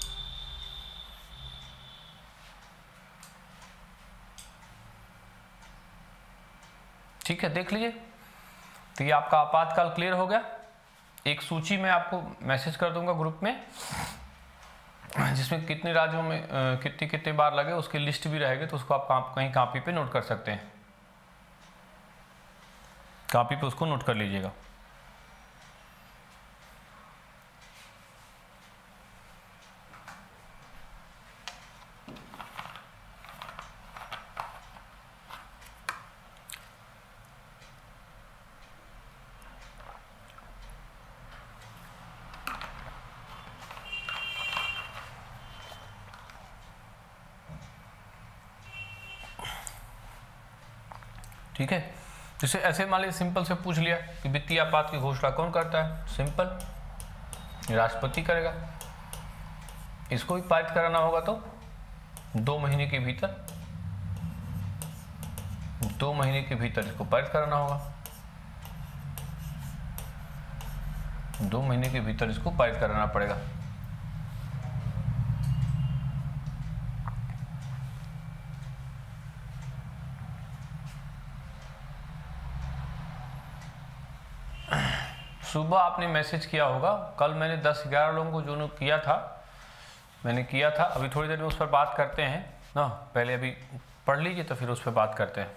ठीक है, देख लीजिए। तो ये आपका आपातकाल क्लियर हो गया। एक सूची में आपको मैसेज कर दूंगा ग्रुप में, जिसमें कितने राज्यों में कितने कितने बार लगे उसकी लिस्ट भी रहेगी, तो उसको आप कहीं कॉपी पे नोट कर सकते हैं, कॉपी पे उसको नोट कर लीजिएगा। ठीक है, जैसे ऐसे मान लीजिए सिंपल से पूछ लिया कि वित्तीय आपात की घोषणा कौन करता है, सिंपल राष्ट्रपति करेगा। इसको भी पारित कराना होगा तो 2 महीने के भीतर, 2 महीने के भीतर इसको पारित कराना होगा, 2 महीने के भीतर इसको पारित कराना पड़ेगा। सुबह आपने मैसेज किया होगा, कल मैंने 10-11 लोगों को जो किया था, मैंने किया था। अभी थोड़ी देर में उस पर बात करते हैं ना, पहले अभी पढ़ लीजिए तो फिर उस पर बात करते हैं।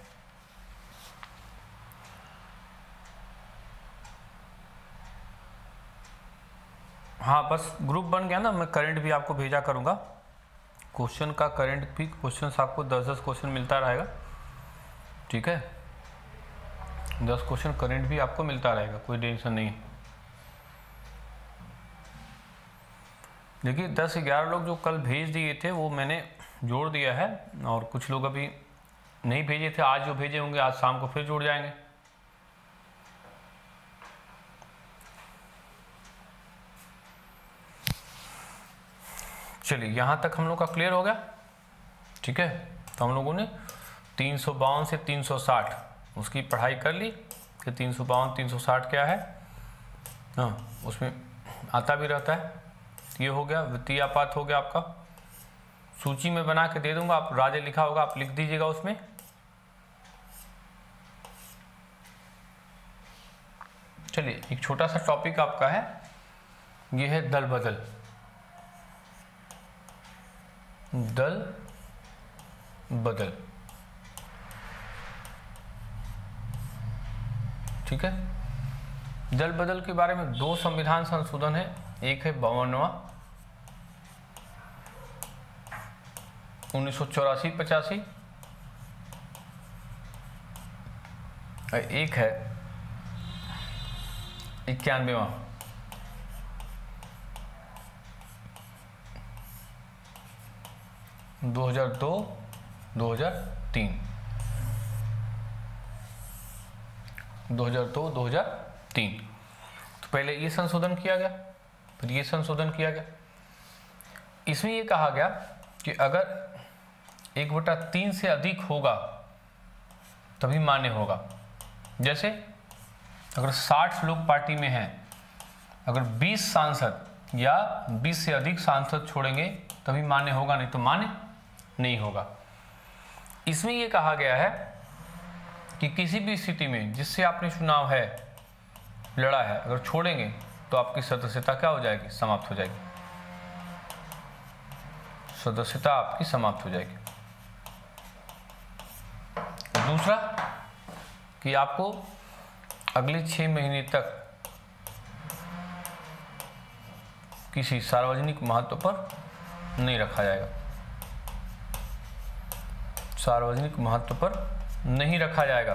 हाँ, बस ग्रुप बन गया ना, मैं करंट भी आपको भेजा करूँगा, क्वेश्चन का करंट भी, क्वेश्चन आपको 10-10 क्वेश्चन मिलता रहेगा। ठीक है, 10 क्वेश्चन करंट भी आपको मिलता रहेगा, कोई टेंशन नहीं। देखिए 10-11 लोग जो कल भेज दिए थे वो मैंने जोड़ दिया है, और कुछ लोग अभी नहीं भेजे थे, आज जो भेजे होंगे आज शाम को फिर जुड़ जाएंगे। चलिए यहाँ तक हम लोग का क्लियर हो गया। ठीक है, तो हम लोगों ने 352 से 360 उसकी पढ़ाई कर ली कि 352-360 क्या है। हाँ, उसमें आता भी रहता है। ये हो गया, वित्तीय आपात हो गया आपका। सूची में बना के दे दूंगा, आप राज्य लिखा होगा, आप लिख दीजिएगा उसमें। चलिए एक छोटा सा टॉपिक आपका है, ये है दल बदल। दल बदल, ठीक है। दल बदल के बारे में 2 संविधान संशोधन है, एक है 52वां 1984-85, और एक है 91वां 2002-2003, 2002-2003। तो पहले ये संशोधन किया गया, फिर ये संशोधन किया गया। इसमें ये कहा गया कि अगर 1/3 से अधिक होगा तभी मान्य होगा। जैसे अगर 60 लोग पार्टी में हैं, अगर 20 सांसद या 20 से अधिक सांसद छोड़ेंगे तभी मान्य होगा, नहीं तो मान्य नहीं होगा। इसमें यह कहा गया है कि किसी भी स्थिति में जिससे आपने चुनाव है लड़ा है, अगर छोड़ेंगे तो आपकी सदस्यता क्या हो जाएगी, समाप्त हो जाएगी, सदस्यता आपकी समाप्त हो जाएगी। दूसरा कि आपको अगले 6 महीने तक किसी सार्वजनिक महत्व पर नहीं रखा जाएगा, सार्वजनिक महत्व पर नहीं रखा जाएगा।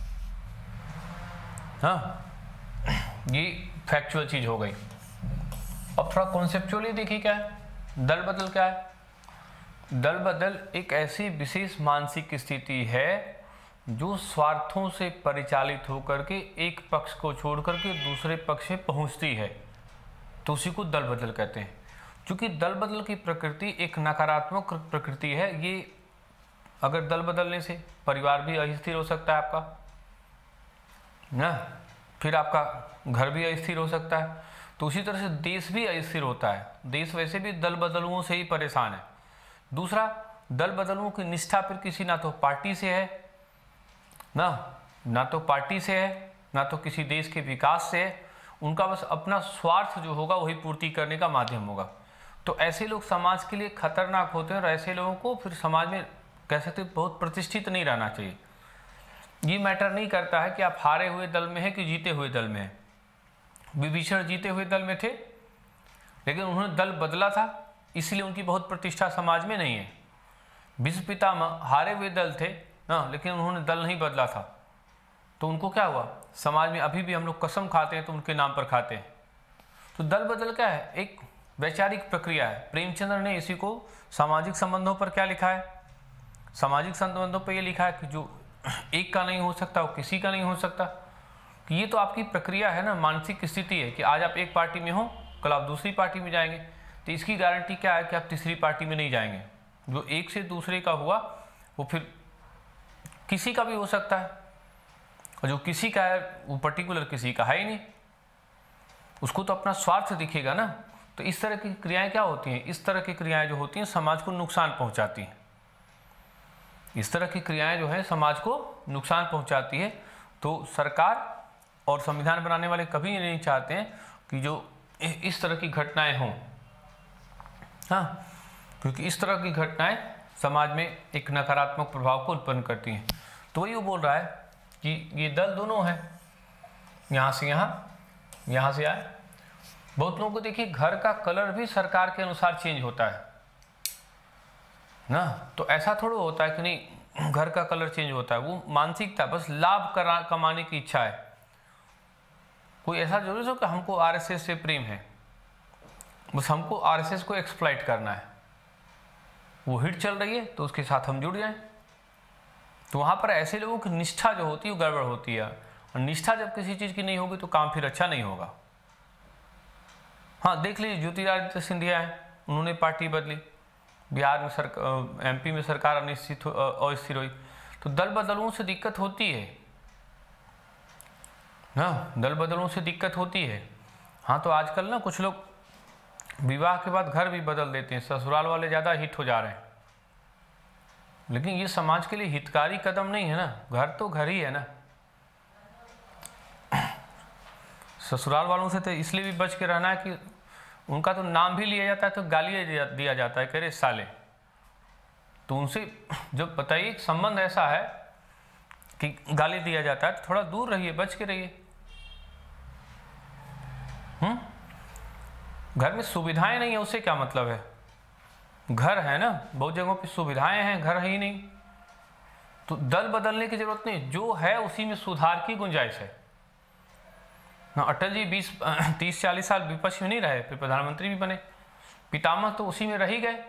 हाँ, ये फैक्चुअल चीज हो गई। अब थोड़ा कॉन्सेप्चुअली देखिए क्या है दल बदल। क्या है दल बदल? एक ऐसी विशेष मानसिक स्थिति है जो स्वार्थों से परिचालित होकर के एक पक्ष को छोड़ करके दूसरे पक्ष में पहुंचती है, तो उसी को दल बदल कहते हैं। क्योंकि दल बदल की प्रकृति एक नकारात्मक प्रकृति है। ये अगर दल बदलने से परिवार भी अस्थिर हो सकता है आपका ना, फिर आपका घर भी अस्थिर हो सकता है, तो उसी तरह से देश भी अस्थिर होता है। देश वैसे भी दल बदलुओं से ही परेशान है। दूसरा, दल बदलुओं की निष्ठा फिर किसी ना तो पार्टी से है ना तो पार्टी से है, ना तो किसी देश के विकास से है। उनका बस अपना स्वार्थ जो होगा वही पूर्ति करने का माध्यम होगा। तो ऐसे लोग समाज के लिए खतरनाक होते हैं और ऐसे लोगों को फिर समाज में कह सकते बहुत प्रतिष्ठित नहीं रहना चाहिए। ये मैटर नहीं करता है कि आप हारे हुए दल में हैं कि जीते हुए दल में हैं। विभीषण जीते हुए दल में थे, लेकिन उन्होंने दल बदला था, इसलिए उनकी बहुत प्रतिष्ठा समाज में नहीं है। भीष्म पितामह हारे हुए दल थे ना, लेकिन उन्होंने दल नहीं बदला था, तो उनको क्या हुआ, समाज में अभी भी हम लोग कसम खाते हैं तो उनके नाम पर खाते हैं। तो दल बदल क्या है, एक वैचारिक प्रक्रिया है। प्रेमचंद्र ने इसी को सामाजिक संबंधों पर क्या लिखा है, सामाजिक संबंधों पर यह लिखा है कि जो एक का नहीं हो सकता वो किसी का नहीं हो सकता। कि ये तो आपकी प्रक्रिया है ना, मानसिक स्थिति है कि आज आप एक पार्टी में हो, कल आप दूसरी पार्टी में जाएंगे, तो इसकी गारंटी क्या है कि आप तीसरी पार्टी में नहीं जाएंगे। जो एक से दूसरे का हुआ वो फिर किसी का भी हो सकता है, और जो किसी का है वो पर्टिकुलर किसी का है ही नहीं, उसको तो अपना स्वार्थ दिखेगा ना। तो इस तरह की क्रियाएं क्या होती हैं, इस तरह की क्रियाएं जो होती हैं समाज को नुकसान पहुंचाती हैं। इस तरह की क्रियाएं जो है समाज को नुकसान पहुंचाती है। तो सरकार और संविधान बनाने वाले कभी नहीं चाहते हैं कि जो इस तरह की घटनाएं हों। हाँ, क्योंकि इस तरह की घटनाएं समाज में एक नकारात्मक प्रभाव को उत्पन्न करती हैं। तो वही वो बोल रहा है कि ये दल दोनों हैं, यहाँ से यहाँ, यहाँ से आए। बहुत लोगों को देखिए घर का कलर भी सरकार के अनुसार चेंज होता है ना, तो ऐसा थोड़ा होता है कि नहीं घर का कलर चेंज होता है, वो मानसिकता, बस लाभ कमाने की इच्छा है। कोई ऐसा जरूरी हो कि हमको आरएसएस से प्रेम है, बस हमको आरएसएस को एक्सप्लॉइट करना है, वो हिट चल रही है तो उसके साथ हम जुड़ जाएं। तो वहाँ पर ऐसे लोगों की निष्ठा जो होती है वो गड़बड़ होती है, और निष्ठा जब किसी चीज़ की नहीं होगी तो काम फिर अच्छा नहीं होगा। हाँ, देख लीजिए ज्योतिरादित्य सिंधिया है, उन्होंने पार्टी बदली, बिहार में एमपी में सरकार अनिश्चित अस्थिर हुई। तो दल बदलों से दिक्कत होती है ना, दल बदलों से दिक्कत होती है। हाँ, तो आजकल ना कुछ लोग विवाह के बाद घर भी बदल देते हैं, ससुराल वाले ज़्यादा हिट हो जा रहे हैं, लेकिन ये समाज के लिए हितकारी कदम नहीं है ना। घर तो घर ही है ना। ससुराल वालों से तो इसलिए भी बच के रहना है कि उनका तो नाम भी लिया जाता है तो गाली दिया जाता है, कह रहे साले। तो उनसे जब बताइए संबंध ऐसा है कि गाली दिया जाता है तो थोड़ा दूर रहिए, बच के रहिए। घर में सुविधाएं नहीं है उससे क्या मतलब है, घर है ना, बहुत जगहों पे सुविधाएं हैं, घर है ही नहीं। तो दल बदलने की जरूरत नहीं, जो है उसी में सुधार की गुंजाइश है ना। अटल जी 30-40 साल विपक्ष में नहीं रहे, फिर प्रधानमंत्री भी बने, पितामह तो उसी में रह ही गए।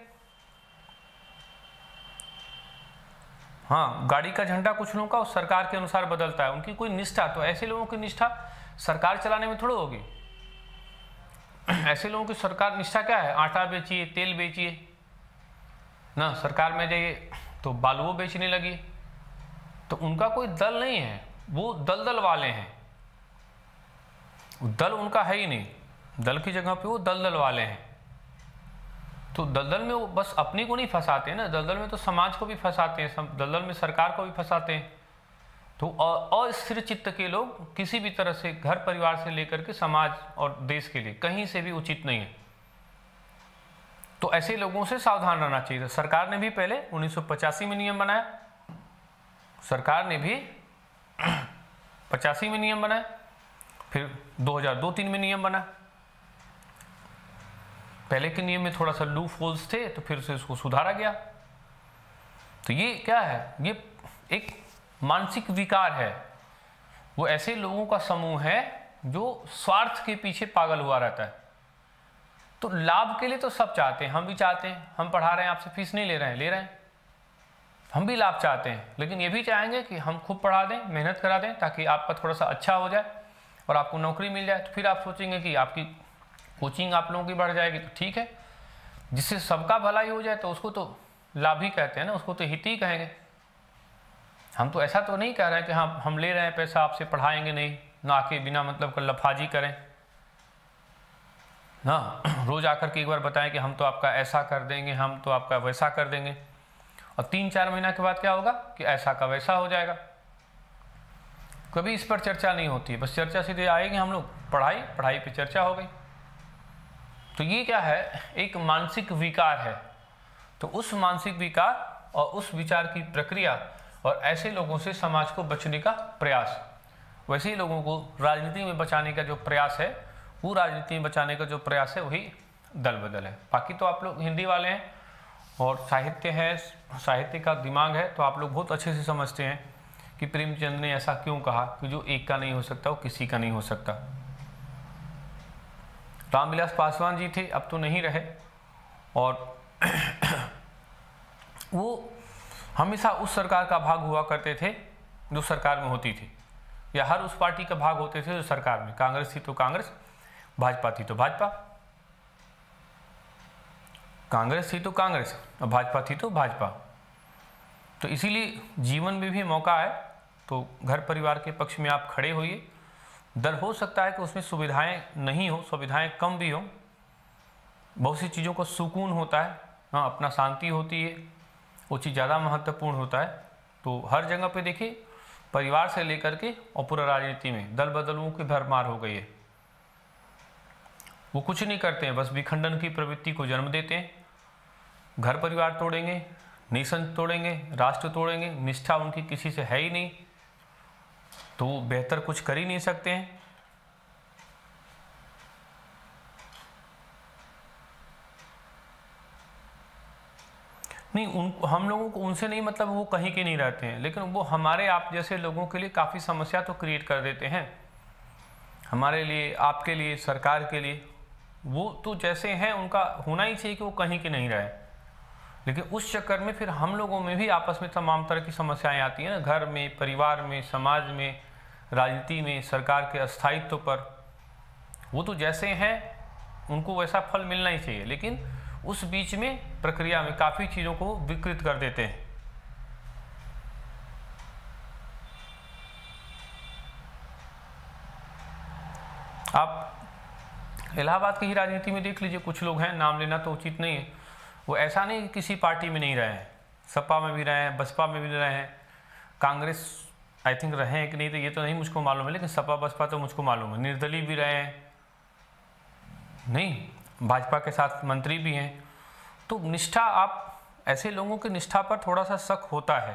हाँ, गाड़ी का झंडा कुछ लोगों का उस सरकार के अनुसार बदलता है, उनकी कोई निष्ठा, तो ऐसे लोगों की निष्ठा सरकार चलाने में थोड़ा होगी। ऐसे लोगों की सरकार निष्ठा क्या है? आटा बेचिए, तेल बेचिए ना, सरकार में जाइए तो बालुओं बेचने लगी। तो उनका कोई दल नहीं है, वो दलदल वाले हैं। दल उनका है ही नहीं, दल की जगह पे वो दलदल वाले हैं। तो दलदल में वो बस अपनी को नहीं फंसाते हैं ना, दलदल में तो समाज को भी फंसाते हैं, दलदल में सरकार को भी फंसाते हैं। तो अस्थिर चित्त के लोग किसी भी तरह से घर परिवार से लेकर के समाज और देश के लिए कहीं से भी उचित नहीं है। तो ऐसे लोगों से सावधान रहना चाहिए। सरकार ने भी पहले 1985 में नियम बनाया, सरकार ने भी 85 में नियम बनाया, फिर 2002-03 में नियम बना। पहले के नियम में थोड़ा सा लूप होल्स थे, तो फिर से उसको सुधारा गया। तो ये क्या है? ये एक मानसिक विकार है। वो ऐसे लोगों का समूह है जो स्वार्थ के पीछे पागल हुआ रहता है। तो लाभ के लिए तो सब चाहते हैं, हम भी चाहते हैं, हम पढ़ा रहे हैं, आपसे फीस नहीं ले रहे हैं, ले रहे हैं, हम भी लाभ चाहते हैं, लेकिन ये भी चाहेंगे कि हम खूब पढ़ा दें, मेहनत करा दें, ताकि आपका थोड़ा सा अच्छा हो जाए और आपको नौकरी मिल जाए। तो फिर आप सोचेंगे कि आपकी कोचिंग आप लोगों की बढ़ जाएगी, तो ठीक है, जिससे सबका भलाई हो जाए तो उसको तो लाभ ही कहते हैं ना, उसको तो हित ही कहेंगे। हम तो ऐसा तो नहीं कह रहे हैं कि हाँ हम ले रहे हैं पैसा, आपसे पढ़ाएंगे नहीं, ना आके बिना मतलब का लफाजी करें ना, रोज आकर के एक बार बताएं कि हम तो आपका ऐसा कर देंगे, हम तो आपका वैसा कर देंगे, और 3-4 महीना के बाद क्या होगा कि ऐसा का वैसा हो जाएगा। कभी इस पर चर्चा नहीं होती, बस चर्चा सीधे आएगी हम लोग पढ़ाई पे चर्चा हो गई। तो ये क्या है? एक मानसिक विकार है। तो उस मानसिक विकार और उस विचार की प्रक्रिया और ऐसे लोगों से समाज को बचने का प्रयास, वैसे ही लोगों को राजनीति में बचाने का जो प्रयास है, वो राजनीति में बचाने का जो प्रयास है, वही दल बदल है। बाकी तो आप लोग हिंदी वाले हैं और साहित्य है, साहित्य का दिमाग है, तो आप लोग बहुत अच्छे से समझते हैं कि प्रेमचंद ने ऐसा क्यों कहा कि जो एक का नहीं हो सकता वो किसी का नहीं हो सकता। रामविलास पासवान जी थे, अब तो नहीं रहे, और वो हमेशा उस सरकार का भाग हुआ करते थे जो सरकार में होती थी, या हर उस पार्टी का भाग होते थे जो सरकार में, कांग्रेस थी तो कांग्रेस, भाजपा थी तो भाजपा, कांग्रेस थी तो कांग्रेस और भाजपा थी तो भाजपा। तो इसीलिए जीवन में भी मौका है तो घर परिवार के पक्ष में आप खड़े होइए। डर हो सकता है कि उसमें सुविधाएं नहीं हो, सुविधाएं कम भी हो, बहुत सी चीज़ों को सुकून होता है, हाँ अपना शांति होती है, वो चीज़ ज़्यादा महत्वपूर्ण होता है। तो हर जगह पे देखिए, परिवार से लेकर के और पूरा राजनीति में दल बदलुओं की भरमार हो गई है। वो कुछ नहीं करते हैं, बस विखंडन की प्रवृत्ति को जन्म देते हैं। घर परिवार तोड़ेंगे, नेशन तोड़ेंगे, राष्ट्र तोड़ेंगे, निष्ठा उनकी किसी से है ही नहीं, तो वो बेहतर कुछ कर ही नहीं सकते हैं। नहीं, हम लोगों को उनसे नहीं मतलब, वो कहीं के नहीं रहते हैं, लेकिन वो हमारे आप जैसे लोगों के लिए काफ़ी समस्या तो क्रिएट कर देते हैं, हमारे लिए, आपके लिए, सरकार के लिए। वो तो जैसे हैं उनका होना ही चाहिए कि वो कहीं के नहीं रहे, लेकिन उस चक्कर में फिर हम लोगों में भी आपस में तमाम तरह की समस्याएं आती हैं ना, घर में, परिवार में, समाज में, राजनीति में, सरकार के अस्थायित्व पर। वो तो जैसे हैं उनको वैसा फल मिलना ही चाहिए, लेकिन उस बीच में प्रक्रिया में काफ़ी चीज़ों को विकृत कर देते हैं। आप इलाहाबाद की ही राजनीति में देख लीजिए, कुछ लोग हैं, नाम लेना तो उचित नहीं है, वो ऐसा नहीं किसी पार्टी में नहीं रहे हैं, सपा में भी रहे हैं, बसपा में भी रहे हैं, कांग्रेस आई थिंक रहे हैं कि नहीं तो ये तो नहीं मुझको मालूम है, लेकिन सपा बसपा तो मुझको मालूम है, निर्दलीय भी रहे हैं, नहीं भाजपा के साथ मंत्री भी हैं। तो निष्ठा, आप ऐसे लोगों की निष्ठा पर थोड़ा सा शक होता है।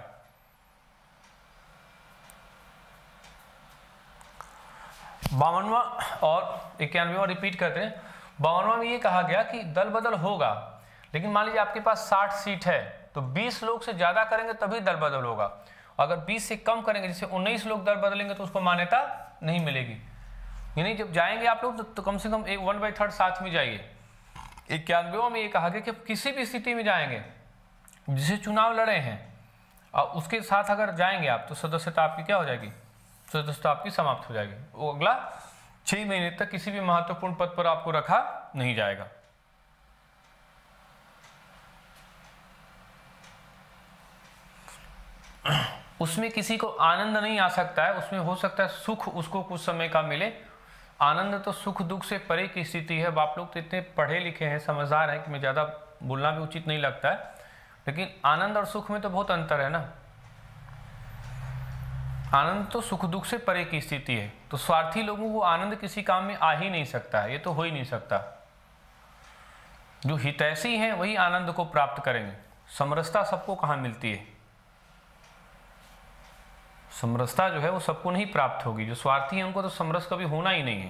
52वां और 91वां रिपीट करते हैं। 52वां में ये कहा गया कि दल बदल होगा, लेकिन मान लीजिए आपके पास 60 सीट है तो 20 लोग से ज़्यादा करेंगे तभी दल बदल होगा। अगर 20 से कम करेंगे, जैसे 19 लोग दल बदलेंगे, तो उसको मान्यता नहीं मिलेगी। यानी जब जाएंगे आप लोग तो कम से कम 1/3 साथ में जाइए। 91वां में ये कहा गया कि किसी भी स्थिति में जाएंगे, जिसे चुनाव लड़े हैं और उसके साथ अगर जाएंगे आप, तो सदस्यता आपकी क्या हो जाएगी, सदस्यता आपकी समाप्त हो जाएगी। वो अगला 6 महीने तक किसी भी महत्वपूर्ण पद पर आपको रखा नहीं जाएगा। उसमें किसी को आनंद नहीं आ सकता है, उसमें हो सकता है सुख उसको कुछ समय का मिले। आनंद तो सुख दुख से परे की स्थिति है। अब आप लोग तो इतने पढ़े लिखे हैं, समझदार हैं कि मैं ज़्यादा बोलना भी उचित नहीं लगता है, लेकिन आनंद और सुख में तो बहुत अंतर है ना। आनंद तो सुख दुख से परे की स्थिति है, तो स्वार्थी लोगों को आनंद किसी काम में आ ही नहीं सकता है, ये तो हो ही नहीं सकता। जो हितैषी हैं वही आनंद को प्राप्त करेंगे। समरसता सबको कहाँ मिलती है? समरसता जो है वो सबको नहीं प्राप्त होगी। जो स्वार्थी हैं उनको तो समरस कभी होना ही नहीं है।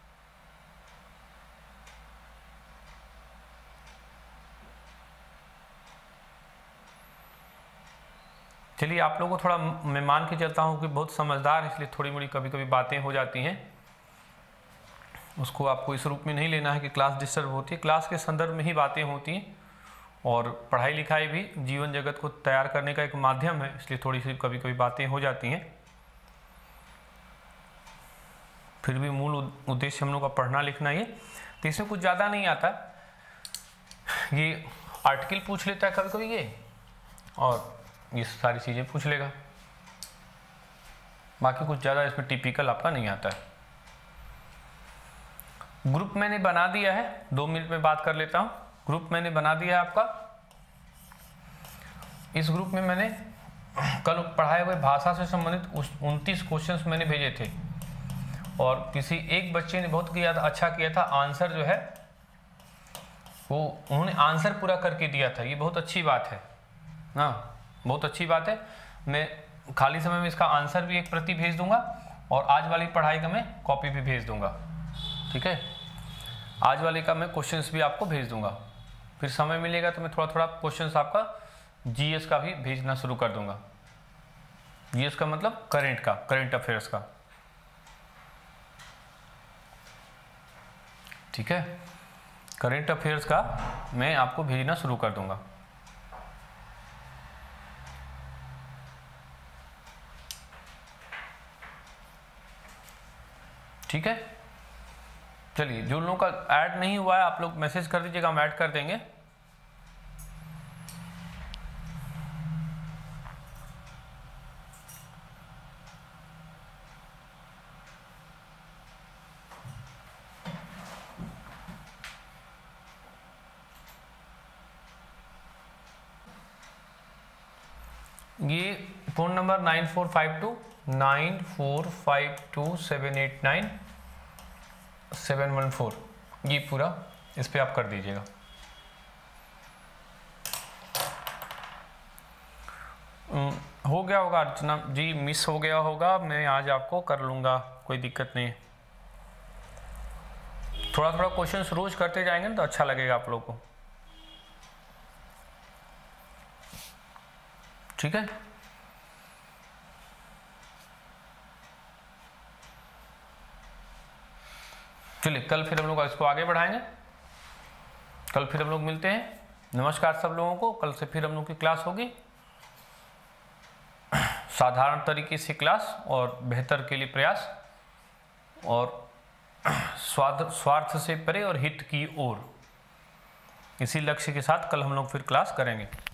चलिए, आप लोगों को थोड़ा मैं मान के चलता हूँ कि बहुत समझदार है, इसलिए थोड़ी मोड़ी कभी कभी बातें हो जाती हैं। उसको आपको इस रूप में नहीं लेना है कि क्लास डिस्टर्ब होती है। क्लास के संदर्भ में ही बातें होती हैं, और पढ़ाई लिखाई भी जीवन जगत को तैयार करने का एक माध्यम है, इसलिए थोड़ी सी कभी कभी बातें हो जाती हैं। फिर भी मूल उद्देश्य हम लोग का पढ़ना लिखना ही है, तो इसमें कुछ ज़्यादा नहीं आता। ये आर्टिकल पूछ लेता है कभी कभी ये, और ये सारी चीज़ें पूछ लेगा। बाकी कुछ ज़्यादा इसमें टिपिकल आपका नहीं आता है। ग्रुप मैंने बना दिया है, 2 मिनट में बात कर लेता हूँ। ग्रुप मैंने बना दिया है आपका। इस ग्रुप में मैंने कल पढ़ाए हुए भाषा से संबंधित 29 क्वेश्चंस मैंने भेजे थे, और किसी एक बच्चे ने बहुत किया था, अच्छा किया था। आंसर जो है वो उन्होंने आंसर पूरा करके दिया था। ये बहुत अच्छी बात है ना, बहुत अच्छी बात है। मैं खाली समय में इसका आंसर भी एक प्रति भेज दूंगा, और आज वाली पढ़ाई का मैं कॉपी भी भेज दूंगा। ठीक है, आज वाले का मैं क्वेश्चंस भी आपको भेज दूंगा। फिर समय मिलेगा तो मैं थोड़ा थोड़ा क्वेश्चंस आपका जीएस का भी भेजना शुरू कर दूंगा। जीएस का मतलब करंट अफेयर्स का। ठीक है, करंट अफेयर्स का मैं आपको भेजना शुरू कर दूंगा। ठीक है, चलिए, जो लोगों का ऐड नहीं हुआ है आप लोग मैसेज कर दीजिएगा, हम ऐड कर देंगे। ये फ़ोन नंबर 9452 ये पूरा इस पे आप कर दीजिएगा। हो गया होगा अर्चना जी, मिस हो गया होगा, मैं आज आपको कर लूँगा, कोई दिक्कत नहीं। थोड़ा थोड़ा क्वेश्चन रोज करते जाएंगे ना तो अच्छा लगेगा आप लोग को। ठीक है, चलिए कल फिर हम लोग इसको आगे बढ़ाएंगे। कल फिर हम लोग मिलते हैं। नमस्कार सब लोगों को। कल से फिर हम लोग की क्लास होगी, साधारण तरीके से क्लास और बेहतर के लिए प्रयास, और स्वार्थ से परे और हित की ओर, इसी लक्ष्य के साथ कल हम लोग फिर क्लास करेंगे।